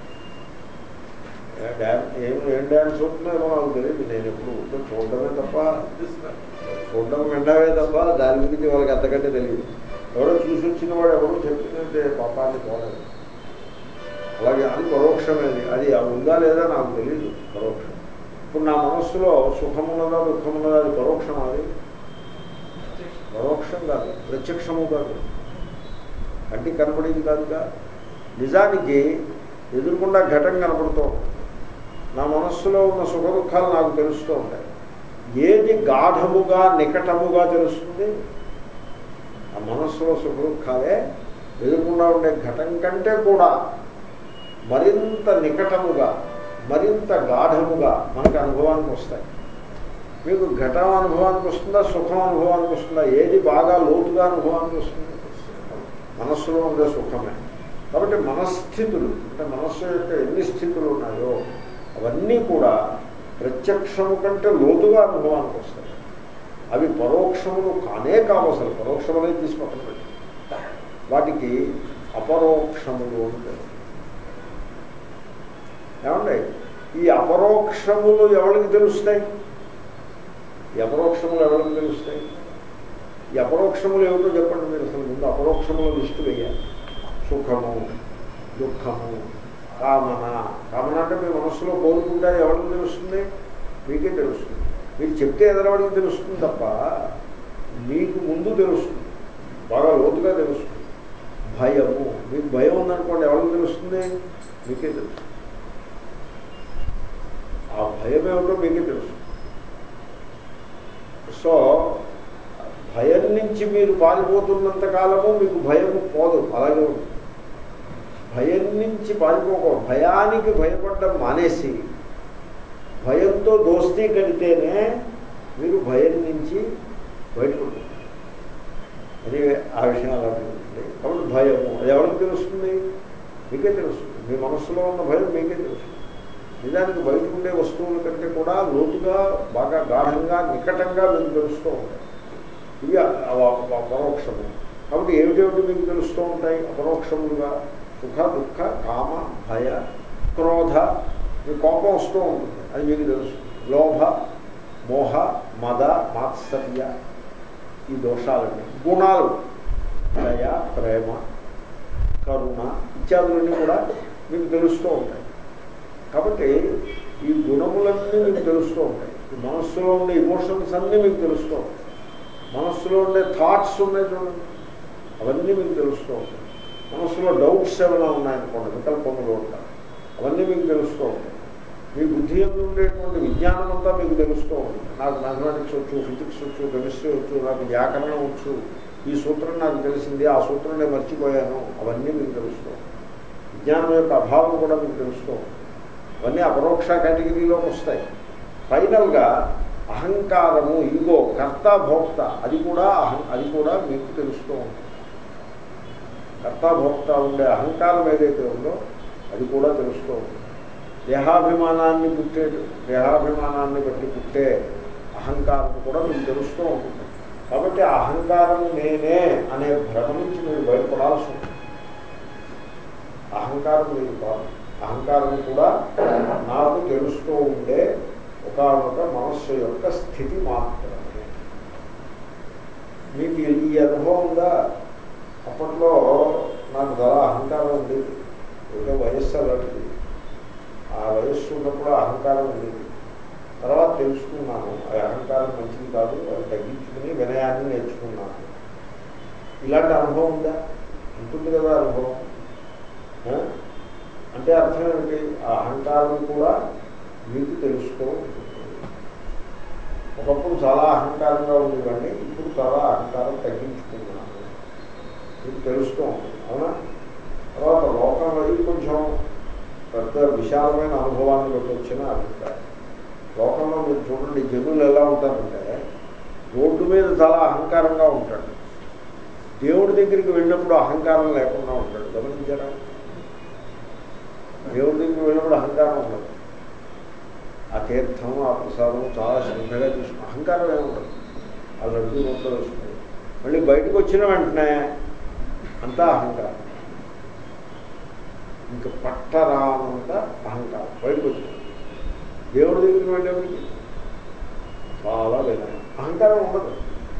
ఏం డ్యాన్స్ అవుతుందో నాకు తెలియదు. నేను ఎప్పుడు చూడడమే తప్ప, చూడడం వినడమే తప్ప దాని గురించి వాళ్ళకి అంతకంటే తెలియదు. ఎవరో చూసి వచ్చిన వాడు ఎవరో చెప్తుందంటే పాపాన్ని పోలేదు. అలాగే అది పరోక్షమేది. అది ఉందా లేదా నాకు తెలియదు. పరోక్షం. ఇప్పుడు నా మనస్సులో సుఖమున్నదా దుఃఖమున్నదా, అది పరోక్షం. అది పరోక్షం కాదు, ప్రత్యక్షము కాదు, కంటికి కనపడేది కాదుగా. నిజానికి ఎదురుకుండా ఘటం కనపడుతూ ఉంటుంది. నా మనస్సులో ఉన్న సుఖ దుఃఖాలు నాకు తెలుస్తూ ఉంటాయి. ఏది గాఢముగా నికటముగా తెలుస్తుంది? ఆ మనస్సులో సుఖ దుఃఖాలే ఎదురుకుండా ఉండే ఘటం కంటే కూడా మరింత నికటముగా, మరింత గాఢముగా మనకు అనుభవానికి వస్తాయి. మీకు ఘటం అనుభవానికి వస్తుందా, సుఖం అనుభవానికి వస్తుందా? ఏది బాగా లోతుగా అనుభవానికి వస్తుంది? మనస్సులో ఉండే సుఖమే. కాబట్టి మనస్థితులు అంటే మనస్సు యొక్క ఎన్ని స్థితులు ఉన్నాయో అవన్నీ కూడా ప్రత్యక్షము కంటే లోతుగా అనుభవానికి వస్తాయి. అవి పరోక్షములు కానే కావు. అసలు పరోక్షములే తీసి పక్కన పెట్టి వాటికి అపరోక్షములు ఉంటాయి. ఏమండి, ఈ అపరోక్షములు ఎవరికి తెలుస్తాయి? ఈ అపరోక్షములు ఎవరికి తెలుస్తాయి? ఈ అపరోక్షములు ఏమిటో చెప్పండి మీరు. అసలు ముందు అపరోక్షముల లిస్టు వేయాలి. సుఖము, దుఃఖము, కామన. కామన అంటే మీ మనస్సులో కోరుకుంటే ఎవరికి తెలుస్తుంది? మీకే తెలుస్తుంది. మీరు చెప్తే ఎదరవాడికి తెలుస్తుంది తప్ప మీకు ముందు తెలుస్తుంది, బాగా లోతుగా తెలుస్తుంది. భయము, మీకు భయం ఉందనుకోండి, ఎవరికి తెలుస్తుంది? మీకే తెలుస్తుంది. ఆ భయం ఏమిటో మీకే తెలుస్తుంది. సో భయం నుంచి మీరు పారిపోతున్నంత కాలము మీకు భయము పోదు, అలాగే ఉంటుంది. భయం నుంచి పారిపోకూడదు. భయానికి భయపడడం మానేసి భయంతో దోస్తీ కడితేనే మీరు భయం నుంచి బయటపడుతుంది. అది ఆ విషయం అలా ఉంటుంది. కాబట్టి భయము అది ఎవరికి తెలుస్తుంది? మీకే తెలుస్తుంది. మీ మనస్సులో ఉన్న భయం మీకే తెలుస్తుంది. నిజానికి బయట ఉండే వస్తువుల కంటే కూడా లోతుగా, బాగా గాఢంగా, నికటంగా మీకు తెలుస్తూ ఉంటాయి. ఇవి అపరోక్షము. కాబట్టి ఏమిటేమిటి మీకు తెలుస్తూ ఉంటాయి అపరోక్షములుగా? సుఖ, దుఃఖ, కామ, భయ, క్రోధ. మీకు కోపం వస్తూ ఉంటుంది, అది మీకు తెలుసు. లోభ, మోహ, మద, మాత్సర్య, ఈ దోషాలన్నీ గుణాలు. దయ, ప్రేమ, కరుణ ఇత్యాదులన్నీ కూడా మీకు తెలుస్తూ ఉంటాయి. కాబట్టి ఈ గుణములన్నీ మీకు తెలుస్తూ ఉంటాయి. ఈ మనస్సులో ఉండే ఇమోషన్స్ అన్నీ మీకు తెలుస్తూ ఉంటాయి. మనస్సులో ఉండే థాట్స్ ఉన్నాయి చూడండి, అవన్నీ మీకు తెలుస్తూ ఉంటాయి. మనస్సులో డౌట్స్ ఏమైనా ఉన్నాయనుకోండి, వికల్పములు ఉంటాయి, అవన్నీ మీకు తెలుస్తూ ఉంటాయి. మీ బుద్ధి ఎందు ఉండేటువంటి విజ్ఞానం అంతా మీకు తెలుస్తూ ఉంటుంది. నాకు మ్యాథమెటిక్స్ వచ్చు, ఫిజిక్స్ వచ్చు, కెమిస్ట్రీ వచ్చు, నాకు వ్యాకరణం వచ్చు, ఈ సూత్రం నాకు తెలిసింది, ఆ సూత్రం నేను మర్చిపోయాను, అవన్నీ మీకు తెలుస్తూ ఉంటాయి. విజ్ఞానం యొక్క అభావం కూడా మీకు తెలుస్తూ ఉంటుంది. అవన్నీ అపరోక్ష కేటగిరీలోకి వస్తాయి. ఫైనల్గా అహంకారము, ఈగో, కర్త, భోక్త, అది కూడా మీకు తెలుస్తూ ఉంటుంది. కర్త, భోక్త ఉండే అహంకారం ఏదైతే ఉందో అది కూడా తెలుస్తూ ఉంటుంది. దేహాభిమానాన్ని బట్టి పుట్టే అహంకారం కూడా మీకు తెలుస్తూ ఉంటుంది. కాబట్టి ఆ అహంకారము నేనే అనే భ్రమ నుంచి మీరు బయటపడాల్సి ఉంటుంది. అహంకారం మీరు కాదు. అహంకారం కూడా నాకు తెలుస్తూ ఉండే ఒకనొక మనస్సు యొక్క స్థితి మాత్రమే. మీకు ఈ అనుభవం ఉందా? అప్పట్లో నాకు చాలా అహంకారం ఉండేది. ఏదో వయస్సు అలాంటిది. ఆ వయస్సు ఉన్నప్పుడు అహంకారం ఉండేది. తర్వాత తెలుసుకున్నాను, ఆ అహంకారం మంచిది కాదు, అది నేర్చుకున్నాను. ఇలాంటి అనుభవం ఉందా? ఉంటుంది కదా అనుభవం. అంటే అర్థం ఏమిటి? ఆ అహంకారం కూడా మీకు తెలుస్తూ ఉంటుంది. ఒకప్పుడు చాలా అహంకారంగా ఉండేవాడిని, ఇప్పుడు చాలా అహంకారం తగ్గించుకున్నాను, మీకు తెలుస్తూ ఉంటుంది. అవునా? తర్వాత లోకంలో ఇది కొంచెం పెద్ద విశాలమైన అనుభవాన్ని బట్టి వచ్చిన అభిప్రాయం. లోకంలో మీరు చూడండి, జనులు ఎలా ఉంటారంటే రోడ్డు మీద చాలా అహంకారంగా ఉంటాడు, దేవుడి దగ్గరికి వెళ్ళినప్పుడు అహంకారం లేకుండా ఉంటాడు. గమనించారా? దేవుడి దగ్గరికి వెళ్ళినప్పుడు అహంకారం ఉండదు. ఆ తీర్థం, ఆ ప్రసాదం చాలా శ్రద్ధగా చూసుకుని అహంకారం ఏముండదు. ఆ లడ్డు నోట్లో వేసుకుంటాడు. మళ్ళీ బయటకు వచ్చిన వెంటనే అంతా అహంకారం, ఇంకా పట్టరానంత అహంకారం బయటకు వచ్చింది. దేవుడి దగ్గరికి వెళ్ళేప్పటికి చాలా వినయం, అహంకారం ఉండదు.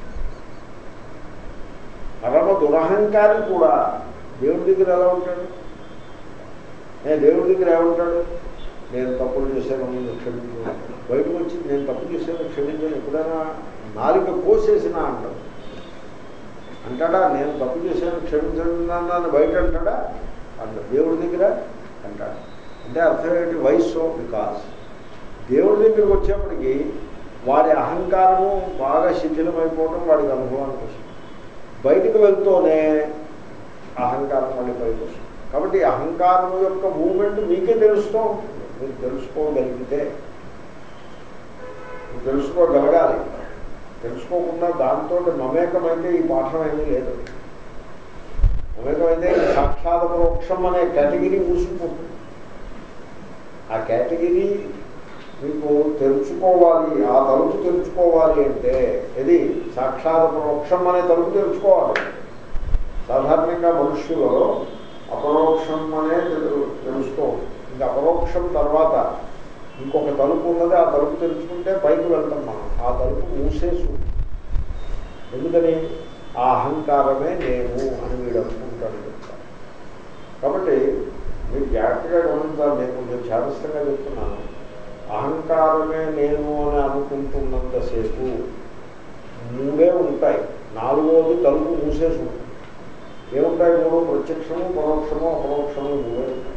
పరమ దురహంకారి కూడా దేవుడి దగ్గర ఎలా ఉంటాడు? దేవుడి దగ్గర ఏమంటాడు? నేను తప్పులు చేశాను, నేను క్షమించాను. బయటకు వచ్చి నేను తప్పు చేశాను, క్షమించాను. ఎప్పుడైనా నాలుక కోసేసినా అంటాడు. అంటాడా? నేను తప్పు చేశాను, క్షమించాను బయట అంటాడా? అంటాడు. దేవుడి దగ్గర అంటాడు. అంటే అర్థం ఏంటి? వయస్సు. బికాస్ దేవుడి దగ్గరికి వచ్చేప్పటికి వాడి అహంకారము బాగా శిథిలమైపోవడం వాడికి అనుభవానికి వస్తుంది. బయటకు వెళ్తూనే అహంకారం మళ్ళీ పైకి వస్తుంది. కాబట్టి అహంకారం యొక్క మూమెంట్ మీకే తెలుస్తూ ఉంటుంది. మీరు తెలుసుకోగలిగితే, తెలుసుకోగలగాలి. తెలుసుకోకుండా దాంతో మమేకమైతే ఈ పాఠం ఏమీ లేదు. మమేకమైతే సాక్షాత్ పరోక్షం అనే కేటగిరీ మూసుకుపోతుంది. ఆ కేటగిరీ మీకు తెలుసుకోవాలి, ఆ తలుపు తెలుసుకోవాలి అంటే ఇది సాక్షాత్ పరోక్షం అనే తలుపు తెలుసుకోవాలి. సాధారణంగా మనుష్యులలో అపరోక్షం అనే తెలుస్తూ ఉంటుంది. ఇంకా అపరోక్షం తర్వాత ఇంకొక తలుపు ఉన్నది. ఆ తలుపు తెలుసుకుంటే పైకి వెళ్తాం మనం. ఆ తలుపు మూసేసు. ఎందుకని? ఆ అహంకారమే నేను అని వీడు అనుకుంటాడు. కాబట్టి మీరు జాగ్రత్తగా గమనించాలి. నేను కొంచెం చేతస్థంగా చెప్తున్నాను. అహంకారమే నేను అని అనుకుంటున్నంతసేపు మూడే ఉంటాయి. నాలుగోది తలుపు మూసేసి ఉంటుంది. ఏముంటాయి? మూడు: ప్రత్యక్షము, పరోక్షము, అపరోక్షము. మూడే ఉంటాయి.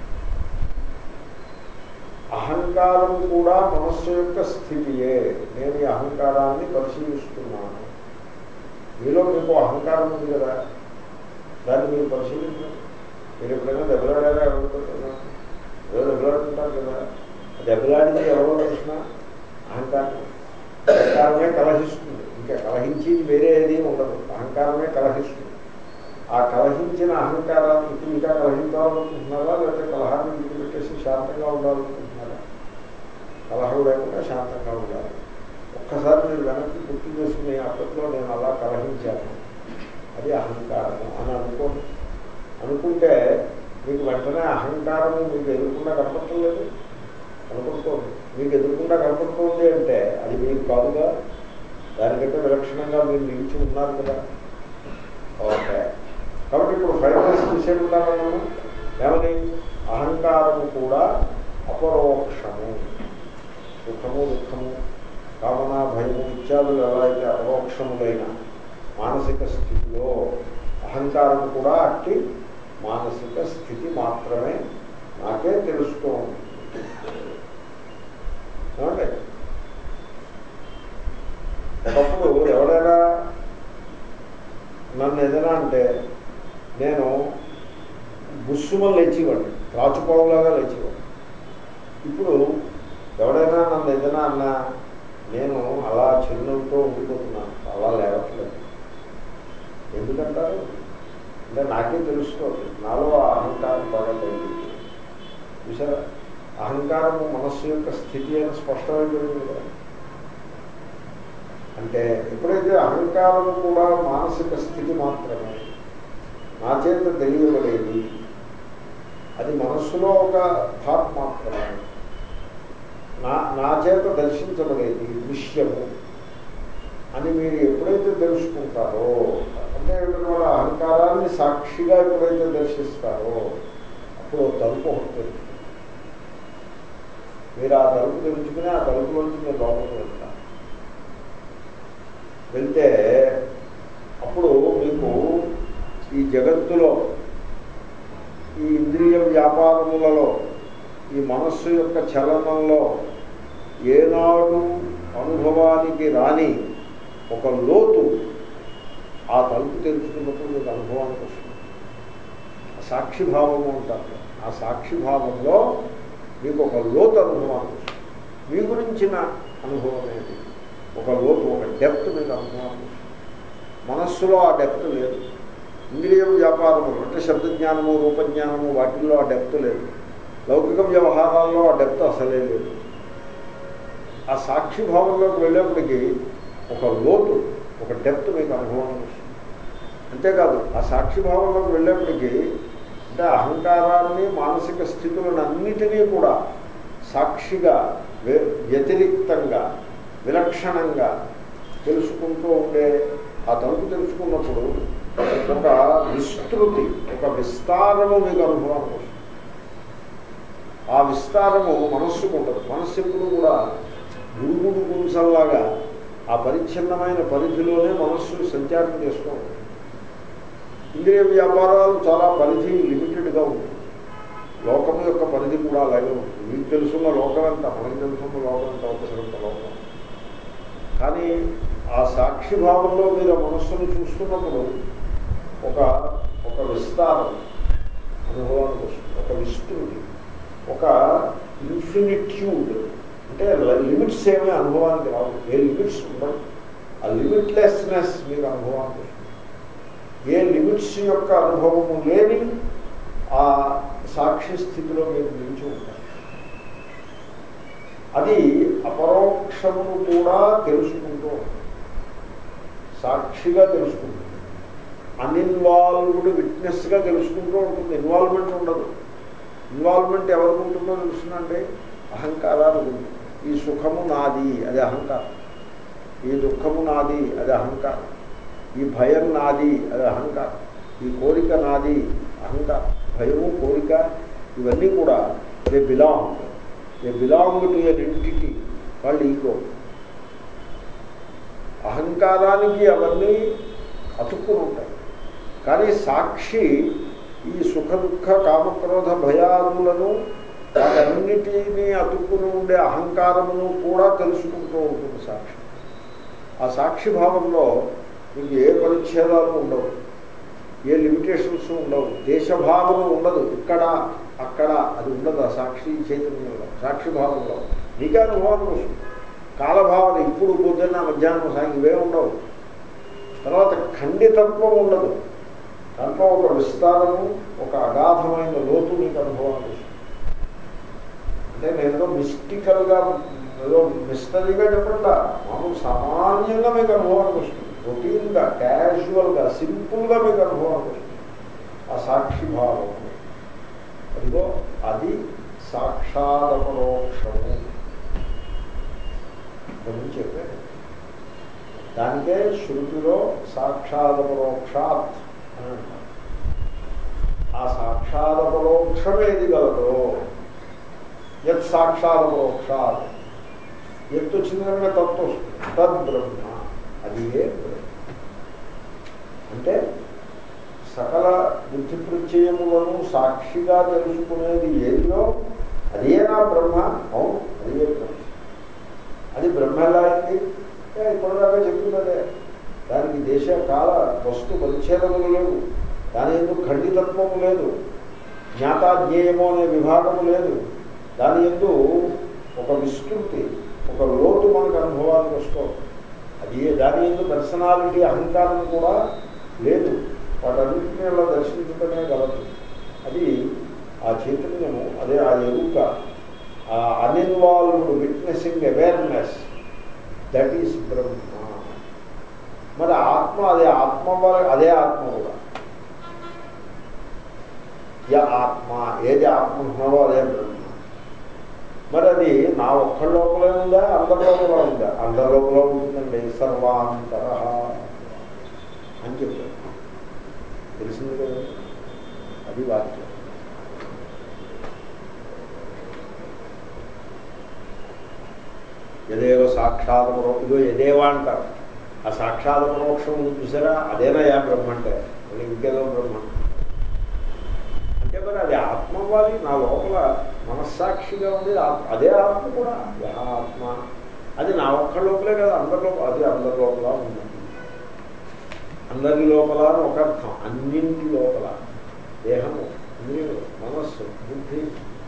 అహంకారం కూడా మనస్సు యొక్క స్థితియే. నేను ఈ అహంకారాన్ని పరిశీలిస్తున్నాను. మీలో మీకు అహంకారం ఉంది కదా, దాన్ని మీరు పరిశీలించారు. మీరు ఎప్పుడైనా దెబ్బలాడారా? ఎవరుకుంటున్నారు? ఏదో దెబ్బలాడుతుంటారు కదా. దెబ్బలాడింది ఎవరో తెలిసిన అహంకారం. అహంకారమే కలహిస్తుంది. ఇంకా కలహించేది వేరే ఏది ఉండదు. అహంకారమే కలహిస్తుంది. ఆ కలహించిన అహంకారాన్ని ఇంకా కలహించాలనుకుంటున్నారా, లేకపోతే కలహాన్ని విడిచిపెట్టేసి శాంతంగా ఉండాలనుకుంటున్నారా? కలహం లేకుండా శాంతంగా ఉండాలి. ఒక్కసారి మీరు వెనక్కి గుర్తు చేసుకుని అప్పట్లో నేను అలా కలహించాను, అది అహంకారము అని అనుకోండి. అనుకుంటే మీకు వెంటనే అహంకారము మీకు ఎదురకుండా కనపడలేదు. కనపడుతోంది. మీకు ఎదురకుండా కనపడుతోంది అంటే అది మీకు కాదుగా. దానికంటే విలక్షణంగా మీరు నిలిచి ఉన్నారు కదా. ఓకే. కాబట్టి ఇప్పుడు ఫైనల్స్ చూసేకుంటారా మనం? ఏమని? అహంకారము కూడా అపరోక్షము. సుఖము, దుఃఖము, కామన, భయము ఇత్యాదులు ఎలా అయితే అపరోక్షములైన మానసిక స్థితిలో అహంకారం కూడా అట్టి మానసిక స్థితి మాత్రమే నాకే తెలుస్తూ ఉంది. ఏమంటే ఒకప్పుడు ఎవరైనా నన్ను ఏదైనా అంటే నేను బుస్సుమని లేచేవాడిని, రాచుకోవలాగా లేచేవాడిని. ఇప్పుడు ఎవడైనా నన్ను ఏదైనా అన్నా నేను అలా చిరునవ్వుతో ఉండిపోతున్నాను, అలా లేవట్లేదు. ఎందుకంటారు అంటే నాకే తెలుస్తుంది నాలో అహంకారం బాగా తగ్గింది. చూసారా? అహంకారము మనస్సు యొక్క స్థితి అని స్పష్టమైపోయింది కదా. అంటే ఎప్పుడైతే అహంకారము కూడా మానసిక స్థితి మాత్రమే, నా చేత తెలియబడేది, అది మనస్సులో ఒక థాట్ మాత్రమే, నా చేత దర్శించబడేది దృశ్యము అని మీరు ఎప్పుడైతే తెలుసుకుంటారో, అంటే వాళ్ళ అహంకారాన్ని సాక్షిగా ఎప్పుడైతే దర్శిస్తారో అప్పుడు తలుపు ఒకటి తెలుస్తుంది. మీరు ఆ తలుపు తెలుసుకుని ఆ తలుపులోంచి మీరు లోపలికి వెళ్తారు. వెళ్తే ఈ ఇంద్రియ వ్యాపారములలో ఈ మనస్సు యొక్క చలనంలో ఏనాడు అనుభవానికి రాని ఒక లోతు ఆ తలుపు తెలుసుకున్నప్పుడు మీకు అనుభవానికి వస్తుంది. సాక్షిభావము అంటారు. ఆ సాక్షిభావంలో మీకు ఒక లోతు అనుభవానికి వస్తుంది. మీ గురించిన అనుభవం అనేది ఒక లోతు, ఒక డెప్త్ మీకు అనుభవానికి వస్తుంది. మనస్సులో ఆ డెప్త్ లేదు. ఇంద్రియ వ్యాపారములు అంటే శబ్దజ్ఞానము, రూపజ్ఞానము, వాటిల్లో ఆ డెప్త్ లేదు. లౌకిక వ్యవహారాల్లో ఆ డెప్త్ అసలే లేదు. ఆ సాక్షిభావంలోకి వెళ్ళేప్పటికీ ఒక లోతు, ఒక డెప్త్ మీకు అనుభవానికి వస్తుంది. అంతేకాదు ఆ సాక్షిభావంలోకి వెళ్ళేప్పటికీ అంటే అహంకారాన్ని, మానసిక స్థితులను అన్నిటినీ కూడా సాక్షిగా వ్యతిరిక్తంగా విలక్షణంగా తెలుసుకుంటూ ఉండే ఆ తలుపు తెలుసుకున్నప్పుడు ఒక విస్తృతి, ఒక విస్తారము మీకు అనుభవానికి వస్తుంది. ఆ విస్తారము మనస్సుకు ఉండదు. మనస్సు ఎప్పుడు కూడా గురుగుడు గుంసల్లాగా ఆ పరిచ్ఛిన్నమైన పరిధిలోనే మనస్సు సంచారం చేస్తూ ఉంటుంది. ఇంద్రియ వ్యాపారాలు చాలా పరిధి లిమిటెడ్గా ఉంటుంది. లోకం యొక్క పరిధి కూడా అలాగే ఉంటుంది. మీకు తెలుసున్న లోకం అంతా, మనకు తెలుసున్న లోకం అంతా ఒకసారంత లోకం. కానీ ఆ సాక్షిభావంలో మీరు మనస్సును చూస్తున్నప్పుడు ఒక విస్తారం అనుభవానికి వస్తుంది. ఒక విస్తృతి, ఒక ఇన్ఫినిట్యూడ్. అంటే లిమిట్స్ ఏమీ అనుభవానికి రావు. ఏ లిమిట్స్ ఉండవు. ఆ లిమిట్లెస్నెస్ మీకు అనుభవానికి వస్తుంది. ఏ లిమిట్స్ యొక్క అనుభవము లేని ఆ సాక్షి స్థితిలో మీరు నిలిచి ఉంటారు. అది అపరోక్షమును కూడా తెలుసుకుంటూ ఉంటుంది. సాక్షిగా తెలుసుకుంటుంది. అన్ఇన్వాల్వ్డ్ విట్నెస్గా తెలుసుకుంటూ ఉంటుంది. ఇన్వాల్వ్మెంట్ ఉండదు. ఇన్వాల్వ్మెంట్ ఎవరికి ఉంటుందో తెలుస్తుందంటే అహంకారానికి ఉంటుంది. ఈ సుఖము నాది, అది అహంకారం. ఈ దుఃఖము నాది, అది అహంకారం. ఈ భయం నాది, అది అహంకారం. ఈ కోరిక నాది, అహంకారం. భయము, కోరిక ఇవన్నీ కూడా they belong to an entity called ego. అహంకారానికి అవన్నీ అతుక్కుని ఉంటాయి. కానీ సాక్షి ఈ సుఖ దుఃఖ కామక్రోధ భయాదులను వాటన్నిటినీ అతుక్కుని ఉండే అహంకారమును కూడా తెలుసుకుంటూ ఉంటుంది సాక్షి. ఆ సాక్షిభావంలో మీకు ఏ పరిచ్ఛేదాలు ఉండవు, ఏ లిమిటేషన్స్ ఉండవు, దేశభావము ఉండదు. ఇక్కడ అక్కడ అది ఉండదు. ఆ సాక్షి చైతన్యంలో, సాక్షిభావంలో నీకే అనుభవానికి వస్తుంది. కాలభావన ఇప్పుడు పొద్దున్న మధ్యాహ్నం సాయం ఇవే ఉండవు. తర్వాత ఖండితత్వం ఉండదు. దాంట్లో ఒక విస్తారము, ఒక అగాధమైన లోతు నీకు అనుభవానికి వస్తుంది. అంటే నేను మిస్టికల్గా ఏదో మిస్టరీగా చెప్పకుండా మామూలు సామాన్యంగా మీకు అనుభవానికి వస్తుంది. రొటీన్గా, క్యాజువల్గా, సింపుల్గా మీకు అనుభవానికి వస్తుంది ఆ సాక్షిభావం. అదిగో అది సాక్షాదపరోక్షము అని చెప్పారు. దానికే శృతిలో సాక్షాదపరోక్షాత్ అని అంటారు. ఆ సాక్షాదపరోక్షమేది గలదో యత్ సాక్షాదపరోక్షాత్, ఎత్తు వచ్చిందంటే తత్వ తద్బ్రహ్మ, అది ఏ అంటే సకల బుద్ధి ప్రత్యయములను సాక్షిగా తెలుసుకునేది ఏదో అదే నా బ్రహ్మ. అవును, అదే బ్రహ్మ. అది బ్రహ్మ ఎలా అయింది? ఇప్పటిదాకా చెప్తున్నదే. దానికి దేశ కాల వస్తు పరిచ్ఛేదములు లేవు. దాని ఎందుకు ఖండితత్వము లేదు. జ్ఞాతాజ్ఞేయము అనే విభాగము లేదు. దాని ఎందు ఒక విస్తృతి, ఒక లోతు మనకు అనుభవానికి వస్తుంది. అది దాని ఎందు పర్సనాలిటీ, అహంకారం కూడా లేదు. వాటన్నింటినీ అలా దర్శించడమే గలదు. అది ఆ చైతన్యము, అదే ఆ ఎరుక, ఆ uninvolved witnessing awareness, that is Brahma. మరి ఆత్మ, అదే ఆత్మ, అదే ఆత్మ కూడా. ఆత్మ ఏది ఆత్మ ఉన్నావో అదే బ్రహ్మ. మరి అది నా ఒక్క లోపలే ఉందా, అందరి లోపల ఉందా? అందరి లోపల ఉంటుందండి. సర్వాంతర అని చెప్పారు. తెలిసింది కదా, అది వాక్యం. యదేవ సాక్షాత్పరో, ఇదో యదేవా అంటారు. ఆ సాక్షాత్పరోక్షం చూసారా, అదేనా బ్రహ్మ అంటే. ఇంకేదో బ్రహ్మ అంటే మరి అది ఆత్మ అవ్వాలి. నా లోపల మనస్సాక్షిగా ఉండేది అదే ఆత్మ కూడా. ఆత్మ అది నా ఒక్క లోపలే కదా, అందరి లోపల, అది అందరి లోపల ఉంది. అందరి లోపల అని ఒక అర్థం. అన్నింటి లోపల దేహము, ఇంద్రియులు, మనస్సు, బుద్ధి,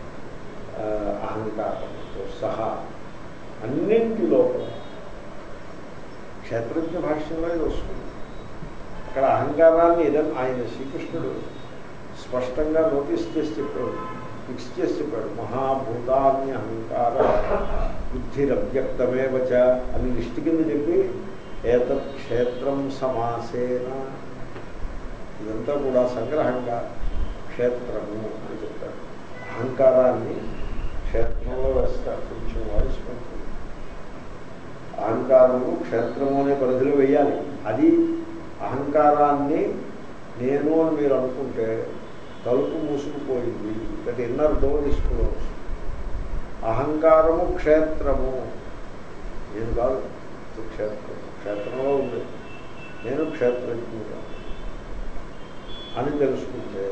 అహంకారంతో సహా అన్నింటి లోపల. క్షేత్రజ్ఞ భాష్యంలో ఇది వస్తుంది. అక్కడ అహంకారాన్ని ఏదైనా ఆయన శ్రీకృష్ణుడు స్పష్టంగా నోటీస్ చేసి చెప్పాడు, ఫిక్స్ చేసి చెప్పాడు. మహాభూతాన్ని అహంకార బుద్ధిరవ్యక్తమేవచ అని లిస్ట్ కింద చెప్పి ఏతత్ క్షేత్రం సమాసేన, ఇదంతా కూడా సంగ్రహంగా క్షేత్రము అని చెప్తాడు. అహంకారాన్ని క్షేత్రంలో వేస్తారు, కొంచెం వాయిస్ పెంచుతుంది. అహంకారము క్షేత్రము అనే పరిధిలో వేయాలి. అది అహంకారాన్ని నేను అని మీరు అనుకుంటే తలుపు మూసుకుపోయింది, that inner door is close. అహంకారము క్షేత్రము, నేను కాదు, క్షేత్రం, క్షేత్రంలో ఉంది, నేను క్షేత్రజ్ఞుడు అని తెలుసుకుంటే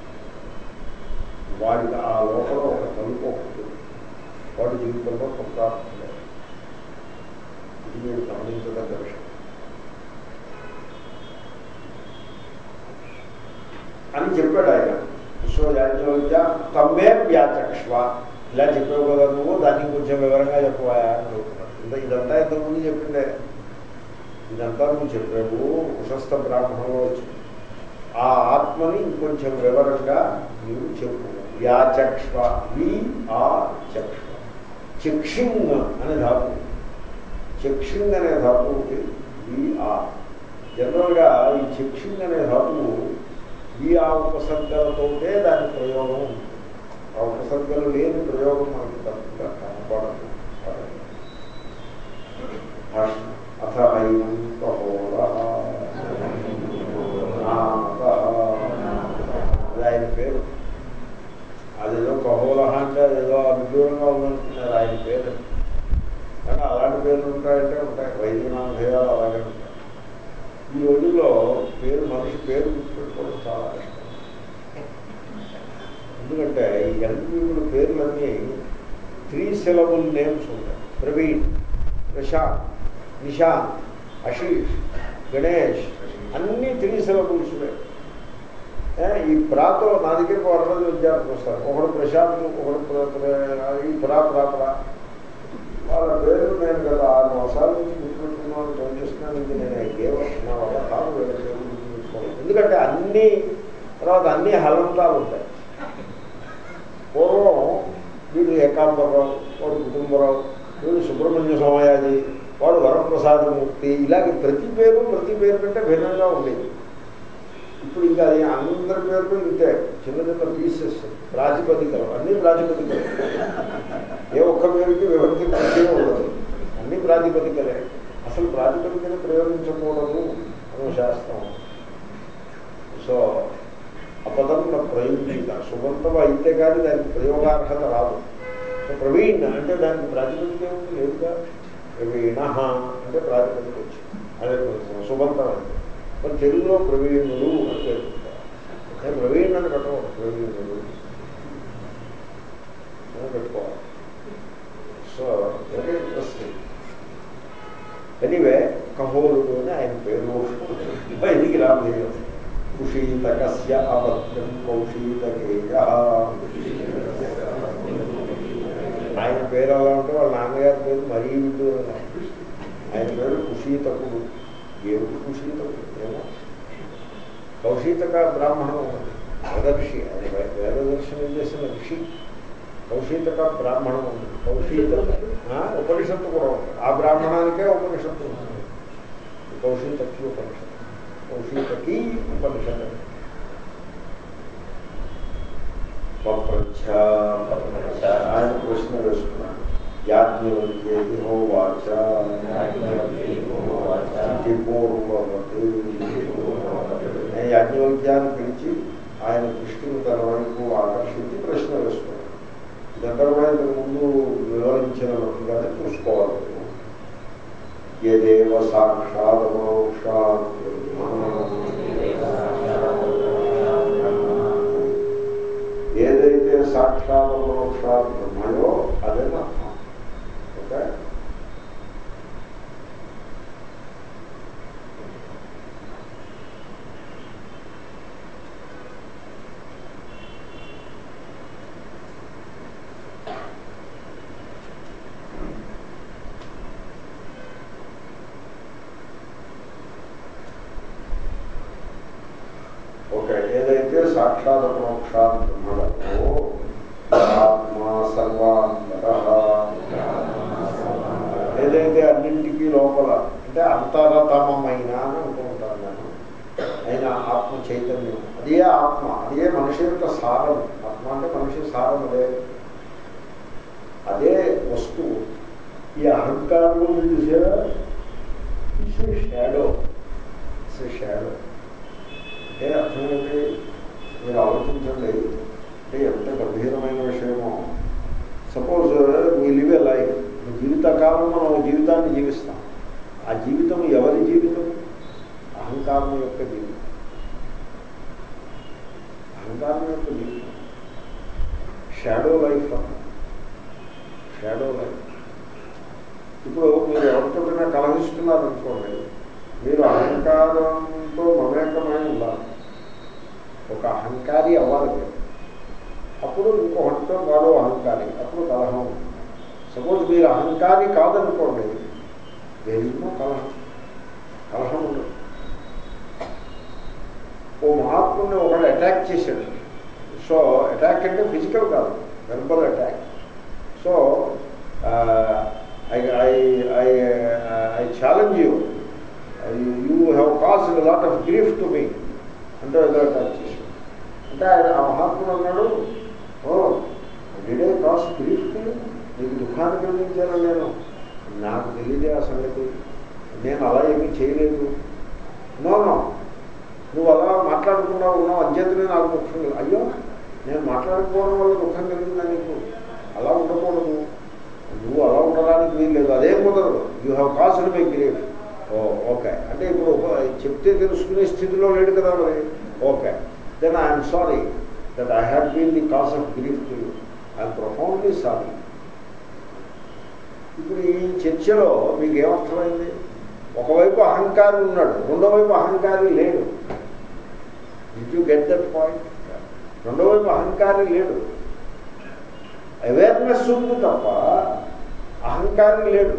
వాడికి ఆ లోపల ఒక తలుపు ఒకటి, వాడి జీవితంలో కొత్త ఇది మీరు గమనించదగ్గ విషయం అని చెప్పాడు ఆయన. విశ్వయాజ్ఞవల్క్య తమ్మే వ్యాచక్ష్వ, ఇలా చెప్పావు కదా నువ్వు, దాన్ని కొంచెం వివరంగా చెప్పవా అని అడుగుతున్నాడు. ఇదంతా ఇంతకుముందు చెప్పిండే, ఇదంతా నువ్వు చెప్పావు ఉషస్థ బ్రాహ్మణంలో వచ్చింది. ఆ ఆత్మని ఇంకొంచెం వివరంగా నీవు చెప్పు. వ్యాచక్ష్వ, వి ఆ చక్ష్వ, చక్షింగ్ అనే ధాతు, చక్షింగ్ అనే ధాతువుకి వి ఆ. జనరల్గా ఈ చక్షింగ్ అనే ధాతువు ఈ ఆ ఉపసర్గలతోటే దాని ప్రయోగం ఉంటుంది. ఆ ఉపసర్గలు లేని ప్రయోగం మనకి తప్పగా కనపడదు. అథ అయం కహోర, అది ఆయన పేరు. అదేదో కహోలహ అంటే అదేదో విదూరంగా ఉందనుకున్నారు ఆయన పేరు. కానీ అలాంటి పేర్లు ఉంటాయంటే ఉంటాయి, వైద్యనామ భేదాలు అలాగే ఉంటాయి. ఈ రోజుల్లో పేరు, మనిషి పేరు గుర్తుపెట్టుకోవడం చాలా కష్టం. ఎందుకంటే ఈ యంగ్ పీపుల్ పేర్లన్నీ 3 syllable నేమ్స్ ఉంటాయి. ప్రవీణ్, ప్రశాంత్, నిశాంత్, ఆశీష్, గణేష్, అన్నీ 3 syllables. ఈ ప్రాతో నా దగ్గరికి 100 విద్యార్థులు వస్తారు. ఒకడు ప్రశాంత్, ఒకడు ఈ ప్రా వాళ్ళ పేరు నేను గత 6 మాసాల నుంచి గుర్తుపెట్టుకున్నాను, పనిచేస్తున్నాను. ఇది నేను కేవలం నా వల్ల కాదు వీళ్ళ పేరు గుర్తుపెట్టుకోవాలి. ఎందుకంటే అన్నీ తర్వాత అన్నీ హలంతాలు ఉంటాయి. పూర్వం వీడు ఏకాంబరరావు, వాడు కుటుంబరావు, వీడు సుబ్రహ్మణ్య స్వామయాజి, వాడు వరప్రసాదమూర్తి, ఇలాగే ప్రతి పేరు కంటే భిన్నంగా ఉండేది. ఇప్పుడు ఇంకా అది అందరి పేర్లు ఇంతే, చిన్న చిన్న పీసెస్, ప్రాతిపదికలు, అన్నీ ప్రాతిపదికలు. ఏ ఒక్క పేరుకి విభక్తి పరిచయం ఉండదు, అన్నీ ప్రాతిపదికలే. అసలు ప్రాతిపదికలు ప్రయోగించకూడదు అనే శాస్త్రం. సో అపదం ప్రయోగిక సుగంధం అయితే కానీ దానికి ప్రయోగార్హత రాదు. సో ప్రవీణ్ అంటే దానికి ప్రాతిపదిక ఏమిటి లేదుగా. ప్రవీణ అంటే ప్రాతిపదిక వచ్చింది, అదే సుగంధం అంటే. మరి తెలుగులో ప్రవీణులు అని పేర్కొంటారు. నేను ప్రవీణ్ అని పెట్టకూడదు, ప్రవీణులు అని పెట్టుకోవాలి. So very interesting. ఎనీవే కహోలుడు అని ఆయన పేరు. ఇది రామదేవ. కుషీతకస్య అబద్ధం కౌశీతకేయ. ఆయన పేరు అలా ఉంటే వాళ్ళ నాన్నగారి పేరు మరీ విడ్డూరంగా. ఆయన పేరు కుషీతకుడు. ఏమిటి కుషీతకుడు? ఏమో కౌశీతక బ్రాహ్మణం వేదర్షి, అది వేదదర్శనం చేసిన ఋషి. కౌశీతక బ్రాహ్మణం ఉంది. ఉపనిషత్తు కూడా ఉంది. ఆ బ్రాహ్మణానికే ఉపనిషత్తు ఉంటుంది. కౌశీతకి ఉపనిషత్తు, కౌశీతకి ఉపనిషత్తు. ఆయన ప్రశ్న వేస్తున్నాడు. యాజ్ఞవల్క్యేతి హోవాచ పూర్వవత్. నేను యాజ్ఞవల్క్యాన్ని పిలిచి ఆయన దృష్టిని తన వైపు ఆకర్షించి ప్రశ్న వేస్తున్నాడు. ఇదంతా కూడా ఇంతకు ముందు వివరించినట్టుగానే చూసుకోవాలి. యదేవ సాక్షాత్ ఏదైతే సాక్షాత్ పరోక్షాత్ బ్రహ్మయో అదే అర్థం. Okay, okay. ఏదైతే సాక్షాత్ పరోక్షాత్ బ్రహ్మయో ఆత్మా సర్వాంతర, ఏదైతే అన్నింటికీ లోపల అంటే అంతరతమైన అని అనుకుంటాను నేను, అయినా ఆత్మ చైతన్యం అదే ఆత్మ, అదే మనిషి యొక్క సారం. ఆత్మ అంటే మనిషి సారం, అదే వస్తువు. ఈ అహంకారం చూసారా, షాడో, షాడో అంటే అర్థమేంటి మీరు ఆలోచించండి. అంటే ఎంత గంభీరమైన విషయమో. Suppose we live a life, జీవితకాలం మనం జీవితాన్ని జీవిస్తాం. ఆ జీవితం ఎవరి జీవితం? అహంకారం యొక్క జీవితం. అహంకారం యొక్క జీవితం షాడో లైఫ్ అన్న, షాడో లైఫ్. ఇప్పుడు మీరు ఎవరితోటైనా కలహిస్తున్నారనుకోండి, మీరు అహంకారంతో మమేకమై ఉండాలి. ఒక అహంకారి అవ్వాలి, అప్పుడు ఇంకొకటితో వాడు అహంకారి, అప్పుడు కలహం. సపోజ్ మీరు అహంకారి కాదనుకోండి, దేనిలో కలహం, కలహం ఉండదు. ఓ మహాత్ముని ఒకడు అటాక్ చేశాడు. సో అటాక్ అంటే ఫిజికల్ కాదు, verbal attack. So I challenge you, you have caused a lot of grief to me అంటే ఏదో అటాక్ చేశాడు. అంటే ఆ మహాత్ముడు అన్నాడు, oh did I cause grief to, నీకు దుఃఖాన్ని కలిగించాను నేను, నాకు తెలియదే ఆ సంగతి, నేను అలా ఏమీ చేయలేదు. నో నువ్వు అలా మాట్లాడుకున్నావు ఉన్నావు అంచేతనే నాకు దుఃఖం లేదు. అయ్యో నేను మాట్లాడుకోవడం వల్ల దుఃఖం కలిగిందా నీకు? అలా ఉండకూడదు, నువ్వు అలా ఉండడానికి వీల్లేదు, అదేం కుదరదు. You have caused my grief. Okay అంటే ఇప్పుడు చెప్తే తెలుసుకునే స్థితిలో లేడు కదా మరి. Okay, then I'm sorry that I have been the cause of grief to you, I'm profoundly sorry. ఇప్పుడు ఈ చర్చలో మీకు ఏమర్థమైంది? ఒకవైపు అహంకారి ఉన్నాడు, రెండో వైపు అహంకారి లేడు. Did you get that point? రెండో వైపు అహంకారి లేడు, అవేర్నెస్ ఉంది తప్ప అహంకారి లేడు.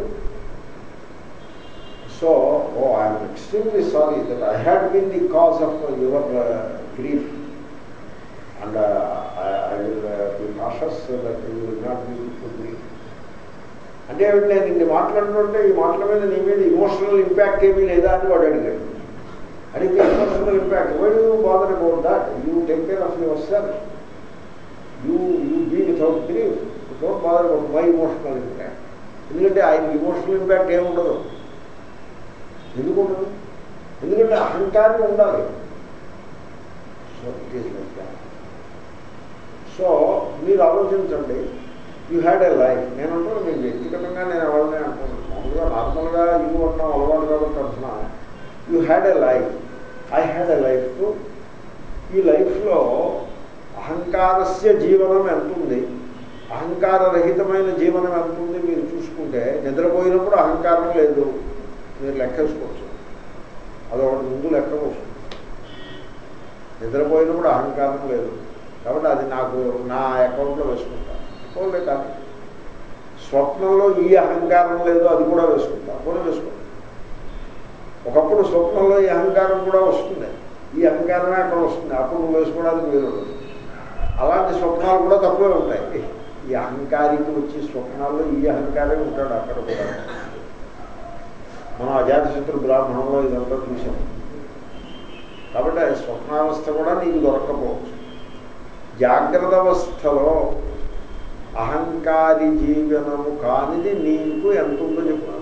So I'm extremely sorry that I had been the cause of your grief and I will be cautious that you will not be to grief. అంటే ఏమిటి, నేను ఇన్ని మాట్లాడుతుంటే ఈ మాటల మీద నీ మీద ఇమోషనల్ ఇంపాక్ట్ ఏమీ లేదా అని వాడు అడిగాడు. అడిగితే emotional impact why do you bother about that, you take care of yourself, you be without grief, don't bother about my emotional impact. ఎందుకంటే ఆయన ఇమోషనల్ ఇంపాక్ట్ ఏమి ఉండదు. ఎందుకు ఉండదు? ఎందుకంటే అహంకారం ఉండాలి. So it is like that. So మీరు ఆలోచించండి, యూ హ్యాడ్ ఏ లైఫ్. నేను అంటాను మీకు వ్యక్తిగతంగా, నేను ఎవరినే అంటాను, మామూలుగా నార్మల్గా ఇల్లు అంటాం అలవాటు కాబట్టి అంటున్నా. You had a life, I had a life too. ఈ లైఫ్లో అహంకారస్య జీవనం ఎంత ఉంది, అహంకారరహితమైన జీవనం ఎంత ఉంది మీరు చూసుకుంటే, నిద్రపోయినప్పుడు అహంకారం లేదు, మీరు లెక్కేసుకోవచ్చు. అదొకటి ముందు లెక్క వస్తుంది. నిద్రపోయినప్పుడు అహంకారం లేదు కాబట్టి అది నాకు నా అకౌంట్లో వేసుకుంటాను. పోలే కాదు, స్వప్నంలో ఈ అహంకారం లేదు అది కూడా వేసుకుంటా, కూడా వేసుకుంటా. ఒకప్పుడు స్వప్నంలో ఈ అహంకారం కూడా వస్తుంది, ఈ అహంకారమే అక్కడ వస్తుంది, అప్పుడు నువ్వు వేసుకోవడానికి వీలు. అలాంటి స్వప్నాలు కూడా తక్కువే ఉంటాయి. ఈ అహంకారికి వచ్చే స్వప్నాల్లో ఈ అహంకారే ఉంటాడు అక్కడ కూడా. మనం అజాతశత్రు బ్రాహ్మణంలో ఇదంతా చూసాం. కాబట్టి ఆ స్వప్నావస్థ కూడా నీకు దొరక్కపోవచ్చు. జాగ్రత్త అవస్థలో అహంకారి జీవనము కానిది నీకు ఎంత ఉందో చెప్తున్నాను.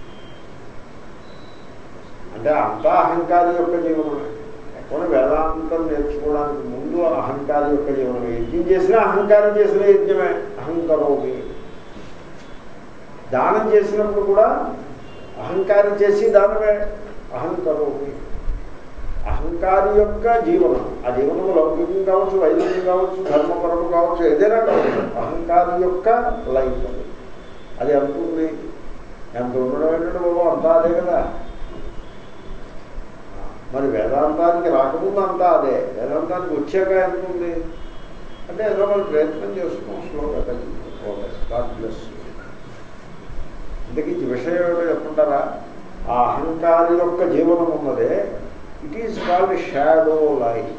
అంటే అంతా అహంకారి యొక్క జీవనమే. ఎక్కడ వేదాంతం నేర్చుకోవడానికి ముందు అహంకారి యొక్క జీవనమే. యజ్ఞం చేసినా అహంకారం చేసిన యజ్ఞమే, అహంకరోమి. దానం చేసినప్పుడు కూడా అహంకారం చేసి దానమే, అహంకరోమి. అహంకారి యొక్క జీవనం, ఆ జీవనము లౌకికం కావచ్చు, వైదికం కావచ్చు, ధర్మపరం కావచ్చు, ఏదైనా కావచ్చు, అహంకారి యొక్క లైఫ్ అది ఎంత ఉంది, ఎంత ఉండడం ఏంటంటే బాబు అంతా అదే కదా. మరి వేదాంతానికి రాకముందు అంతా అదే, వేదాంతానికి వచ్చాక ఎంత ఉంది అంటే ఏదో వాళ్ళు ప్రయత్నం చేసుకున్నాం స్లోగా తగ్గించుకోవాలి. ఇంతకీ విషయం ఏమిటో చెప్పుకుంటారా? ఆ అహంకారి యొక్క జీవనం ఉన్నదే, it is called shadow life.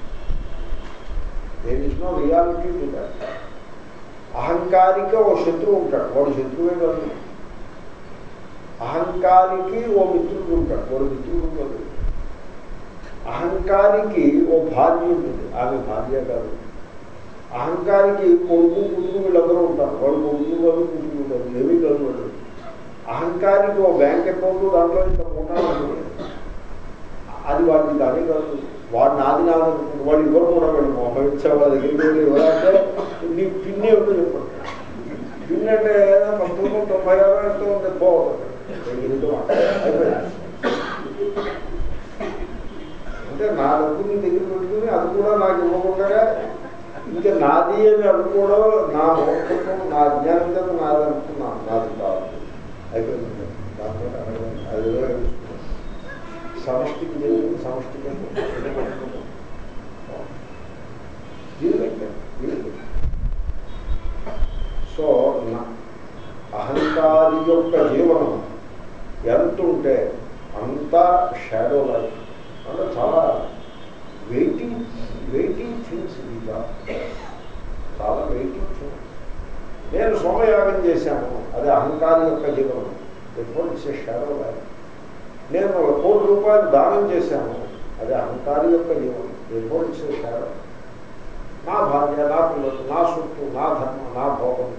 There is no reality to that. అహంకారికి ఓ శత్రువు ఉంటాడు, వాడు శత్రువే కాదు. అహంకారికి ఓ మిత్రుడు ఉంటాడు, వాడు మిత్రుడు కాదు. అహంకారికి ఓ భార్య ఉంటుంది, ఆమె భార్య కాదు. అహంకారికి కొడుకు కూతురు వీళ్ళందరూ ఉంటారు, వాడు కొడుకు కాదు, కూతురు కాదు, ఏమీ కాదు వాడు. అహంకారికి ఓ బ్యాంక్ అకౌంట్, దాంట్లో ఇంత ఉంటాడు, అది వాడికి దాని కాదు. వాడు నాది నాదనుకుంటు, వాడు ఇవ్వరు కూడా వాడు మోహించే వాళ్ళ దగ్గరికి వెళ్ళి ఎవరంటే నీ పిన్ ఏమిటో చెప్పండి. పిన్ అంటే 1996 ఎంతో ఉంది పోతుంది అంటే నా డబ్బు నీ దగ్గర పెట్టుకుని అది కూడా నాకు ఇవ్వకుండా ఇంకా నాది అని అనుకోవడం నా మూర్ఖత్వం, నా అజ్ఞానం కదా నాది అనుకున్నాను, నాది కాదు అయిపోయింది. దాంతో అది సమష్టికి జరిగింది, సమష్టికి సో అహంకారి యొక్క జీవనం ఎంత ఉంటే అంతా షాడో లైఫ్ అంటే చాలా వెయిటింగ్ థింగ్స్. ఇదా చాలా వెయిటింగ్ థింగ్స్. నేను సోమయాగం చేశాను, అదే అహంకారి యొక్క జీవనం, ఎప్పుడు ఇట్స్ షాడో లైఫ్. నేను 1 కోటి రూపాయలు దానం చేశాను, అదే అహంకారి యొక్క జీవనం, ఎప్పుడు ఇట్స్ షాడో. నా భార్య, నా పిల్లలు, నా సొత్తు, నా ధర్మం, నా భోగం,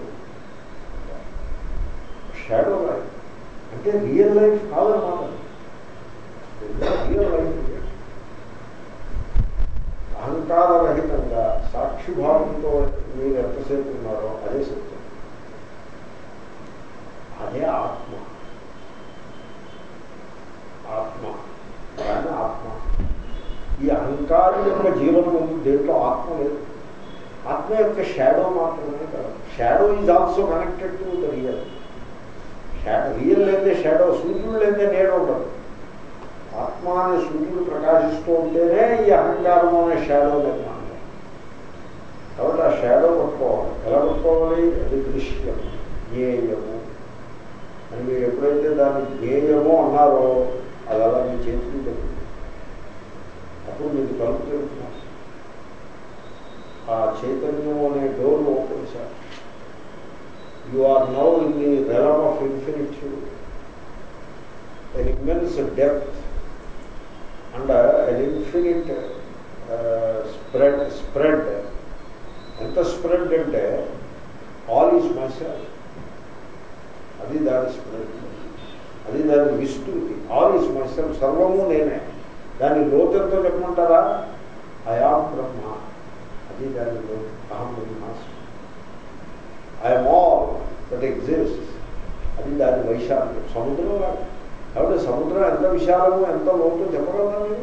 షాడో లైఫ్. అంటే రియల్ లైఫ్ కాదన్నమాట. రియల్ లైఫ్ అహంకారరహితంగా సాక్షిభావంతో మీరు ఎంతసేపు ఉన్నారో అదే సత్యం, అదే ఆత్మ. ఆత్మ కానీ ఆత్మ. ఈ అహంకారం యొక్క జీవనం ఉంది, దేంట్లో ఆత్మ లేదు. ఆత్మ యొక్క షాడో మాత్రమే కాదు. Shadow is also connected to the real. Real లేదే షాడో, సూర్యుడు లేదే నీడ ఉండదు. ఆత్మ అనే సూర్యుడు ప్రకాశిస్తూ ఉంటేనే ఈ అహంకారం అనే షాడో నిర్మాణం. కాబట్టి ఆ షాడో పట్టుకోవాలి. ఎలా పట్టుకోవాలి? అది దృశ్యం, జ్ఞేయము అని. మీరు ఎప్పుడైతే దాన్ని జ్ఞేయము అన్నారో అది అలా మీ చేతికి దొరుకుతుంది. అప్పుడు మీకు తలుపు తెలుపుతున్నారు. ఆ చైతన్యం అనే door open sir. You are now in the realm of infinitude, an immense depth and an infinite spread. ఎంత స్ప్రెడ్ అంటే ఆల్ ఈజ్ మై సెల్ఫ్. అది దాని స్ప్రెడ్, అది దాని విస్తృతి. ఆల్ ఈజ్ మై సెల్ఫ్, సర్వము నేనే. దాని లోతుతో చెప్పమంటారా? అయాం బ్రహ్మ, అది దాని లోతు. అహం బ్రహ్మాస్మి, ఐఎమ్ ఆల్ దట్ ఎగ్జిస్ట్స్, అది దాని వైశాల్యం. సముద్రం లాగా. కాబట్టి సముద్రం ఎంత విశాలము, ఎంత లోతు చెప్పగలరా మీరు?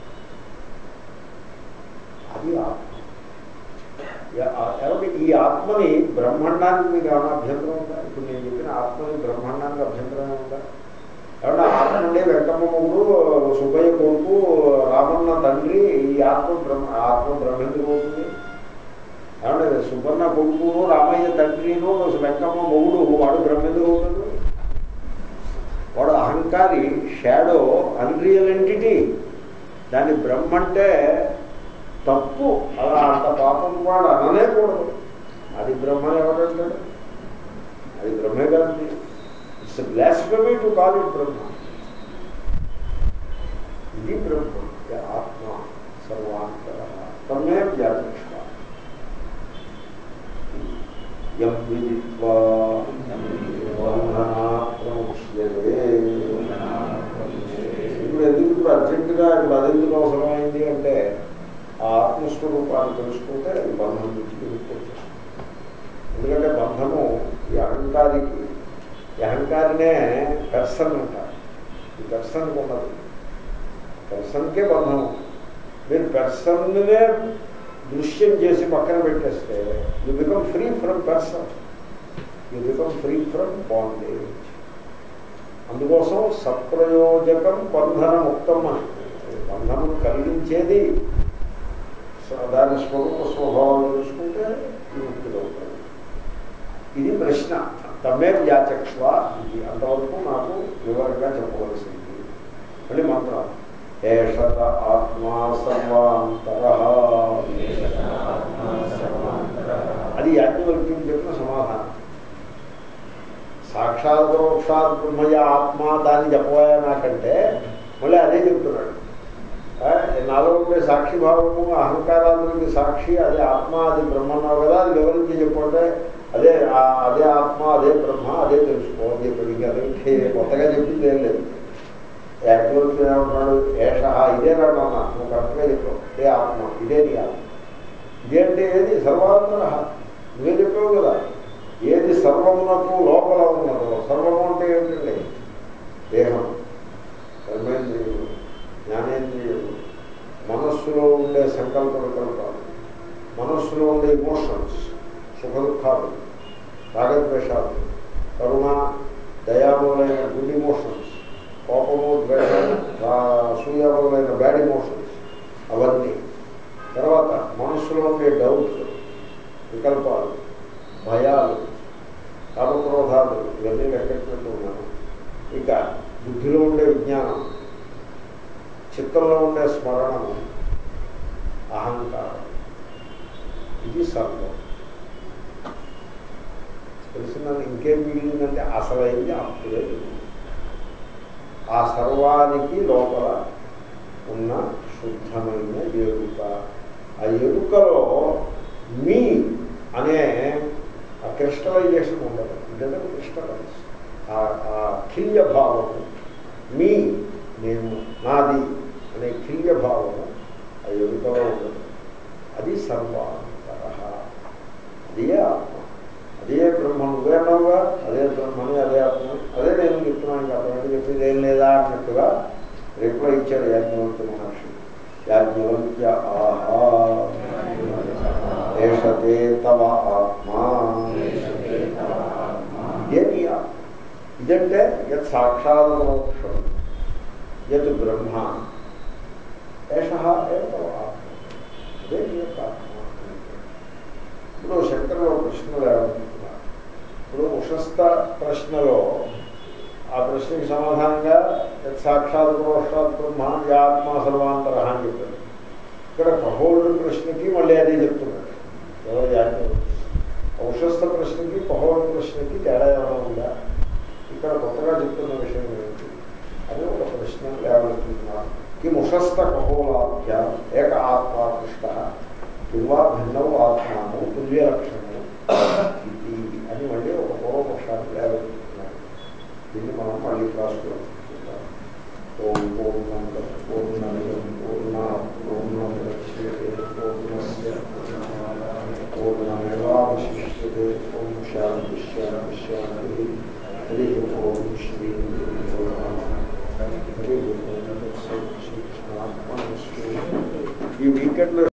అది ఆత్మ. కాబట్టి ఈ ఆత్మని బ్రహ్మాండానికి మీకు ఏమైనా అభ్యంతరం ఉందా? ఇప్పుడు నేను చెప్పిన ఆత్మని బ్రహ్మాండానికి అభ్యంతరం ఉందా? కాబట్టి ఆత్మ ఉండే వెంకమ్మ మొగుడు, సుబ్బయ్య కొడుకు, రామన్న తండ్రి, ఈ ఆత్మ బ్రహ్మెందుకు అవుతుంది? ఏమంటే సుబ్బన్న కొడుకును, రామయ్య తండ్రిను, వెంకమ్మ మొగుడు, వాడు బ్రహ్మెందుకు అవుతుంది? వాడు అహంకారి, షాడో, అన్రియల్ ఎంటిటీ. దాన్ని బ్రహ్మ అంటే తప్పు, అలా అంత పాపం వాడు అనలేకూడదు. అది బ్రహ్మని ఎవరంటాడు? అది బ్రహ్మే కాదు. It's blasphemy to call it Brahma. ఇది బ్రహ్మ, ఆత్మ సర్వాంతర తమే వ్యాధిష్ట. ఇప్పుడు ఎందుకు అర్జెంటుగా ఇప్పుడు అదెందుకు అవసరమైంది అంటే ఆ ఆత్మస్వరూపాన్ని తెలుసుకుంటే అది బంధం నుంచి విముక్తి వచ్చేస్తుంది. ఎందుకంటే బంధము ఈ అహంకారికి, ఈ అహంకారినే పెర్సన్ అంటారు. ఈ పెర్సన్కి ఉన్నది, పెర్సన్కే బంధం ఉంటుంది. పెర్సన్నే దృశ్యం చేసి పక్కన పెట్టేస్తే you become free from person, you become free from bondage. అందుకోసం సప్రయోజకం బంధనముక్తం అని, బంధనం కలిగించేది దాని స్వరూప స్వభావం చూసుకుంటే విముక్తులవుతాయి. ఇది ప్రశ్న. తమే వ్యాచక్ష్వ, ఇది అంతవరకు నాకు వివరంగా చెప్పవలసింది. మళ్ళీ మంత్రం ఏషత ఆత్మా సర్వాంతరః, అది యాజ్ఞవల్క్యుడు చెప్పిన సమాధానం. సాక్షాత్ పరోక్షాత్ బ్రహ్మయ ఆత్మ దాన్ని చెప్పబోయా నాకంటే మళ్ళీ అదే చెప్తున్నాడు. నాలో ఉండే సాక్షిభావము అహంకారాలకి సాక్షి అదే ఆత్మ, అది బ్రహ్మన్నావు కదా, అది వివరించి చెప్పుకుంటే అదే అదే ఆత్మ, అదే బ్రహ్మ, అదే తెలుసుకోవాలి చెప్పాడు. ఇంకా అదే కొత్తగా చెప్పింది ఏం లేదు. యాక్చువల్గా ఏమంటున్నాడు, ఏష ఇదే రాడన్నా నువ్వు కరెక్ట్గా చెప్పావు, ఇదే ఆత్మ, ఇదే నీ ఆత్మ. ఇదేంటే ఏది సర్వాంతర, నువ్వే చెప్పావు కదా. ఏది సర్వమునకు లోపల ఉన్నదో, సర్వము అంటే ఏమిటండి, దేహం, కర్మేంద్రియులు, జ్ఞానేంద్రియులు, మనస్సులో ఉండే సంకల్ప వికల్పాలు, మనస్సులో ఉండే ఇమోషన్స్, సుఖ దుఃఖాలు, రాగద్వేషాలు, కరుణ, దయాములైన గుడ్ ఇమోషన్స్, కోపము, ద్వేషం, అసూయాములైన బ్యాడ్ ఇమోషన్స్, అవన్నీ. తర్వాత మనస్సులో ఉండే డౌట్, వికల్పాలు, భయాలు, కామక్రోధాలు, ఇవన్నీ లెక్కెట్టుకుంటూ ఉన్నాను. ఇక బుద్ధిలో ఉండే విజ్ఞానం, చిత్తంలో ఉండే స్మరణము, అహంకారం, ఇది సర్వం. తెలిసిందని ఇంకేం మిగిలిందంటే అసలైంది అప్పుడే. ఆ సర్వానికి లోపల ఉన్న శుద్ధమైన ఎరుక. ఆ ఎరుకలో మీ అనే ఆ క్రిస్టలైజేషన్ ఉండదు. ఇదంతా క్రిస్టలైజ్, ఆ కిల్య భావము, మీ, నేను, నాది అనే కిల్య భావము ఆ ఎరుకలో ఉండదు. అది సర్వాంతర, అదే ఆత్మ, అదే బ్రహ్మ. నువ్వేనావుగా అదే బ్రహ్మని, అదే ఆత్మ, అదే నేను చెప్తున్నాను కాబట్టి చెప్పేది ఏం లేదా అన్నట్టుగా రిప్లై ఇచ్చాడు యాజ్ఞవల్క్య మహర్షి. యాజ్ఞవల్క్య ఆహా ఏషతే తవ ఆత్మా, ఇదే నీ ఆత్మ. ఇదంటే యత్ సాక్షాత్మోక్షం యత్ బ్రహ్మ ఏష ఏ తవ ఆత్మ, అదే నీ యొక్క ఆత్మ. ఇప్పుడు శంకరులు ప్రశ్నలు ఏమనుకుంటున్నారు. ఇప్పుడు ఉషస్థ ప్రశ్నలో ఆ ప్రశ్నకి సమాధానంగా యత్ సాక్షాత్ పరోక్షాత్ బ్రహ్మ ఆత్మ సర్వాంతర అని చెప్పారు. ఇక్కడ కహోళుడి ప్రశ్నకి మళ్ళీ అదే చెప్తున్నాడు. ఎవరు యాజ్ఞవల్క్యుడు. ఉషస్థ ప్రశ్నకి కహోళ ప్రశ్నకి తేడా ఏమైనా ఉందా? ఇక్కడ కొత్తగా చెప్తున్న విషయం ఏంటి అని ఒక ప్రశ్న లేవనుకుంటున్నారు. కిం ఉషస్థ కహోళాభ్య ఏక ఆత్మాకృష్ట కింవా భిన్నౌ ఆత్మాను తుల్యలక్షణము ఇది అని మళ్ళీ ఒక పూర్వపక్షాన్ని లేవనుకుంటున్నారు. దీన్ని మనం మళ్ళీ క్లాసులో చూద్దాం. ఓం పూర్ణంగా పూర్ణమిదం పూర్ణాత్ పూర్ణముదచ్యతే పూర్ణస్య పూర్ణమేవావశిష్యతే. ఓం శాంతి శాంతి శాంతి. హరి ఓం శ్రీ హరి. ఈ వీకెండ్లో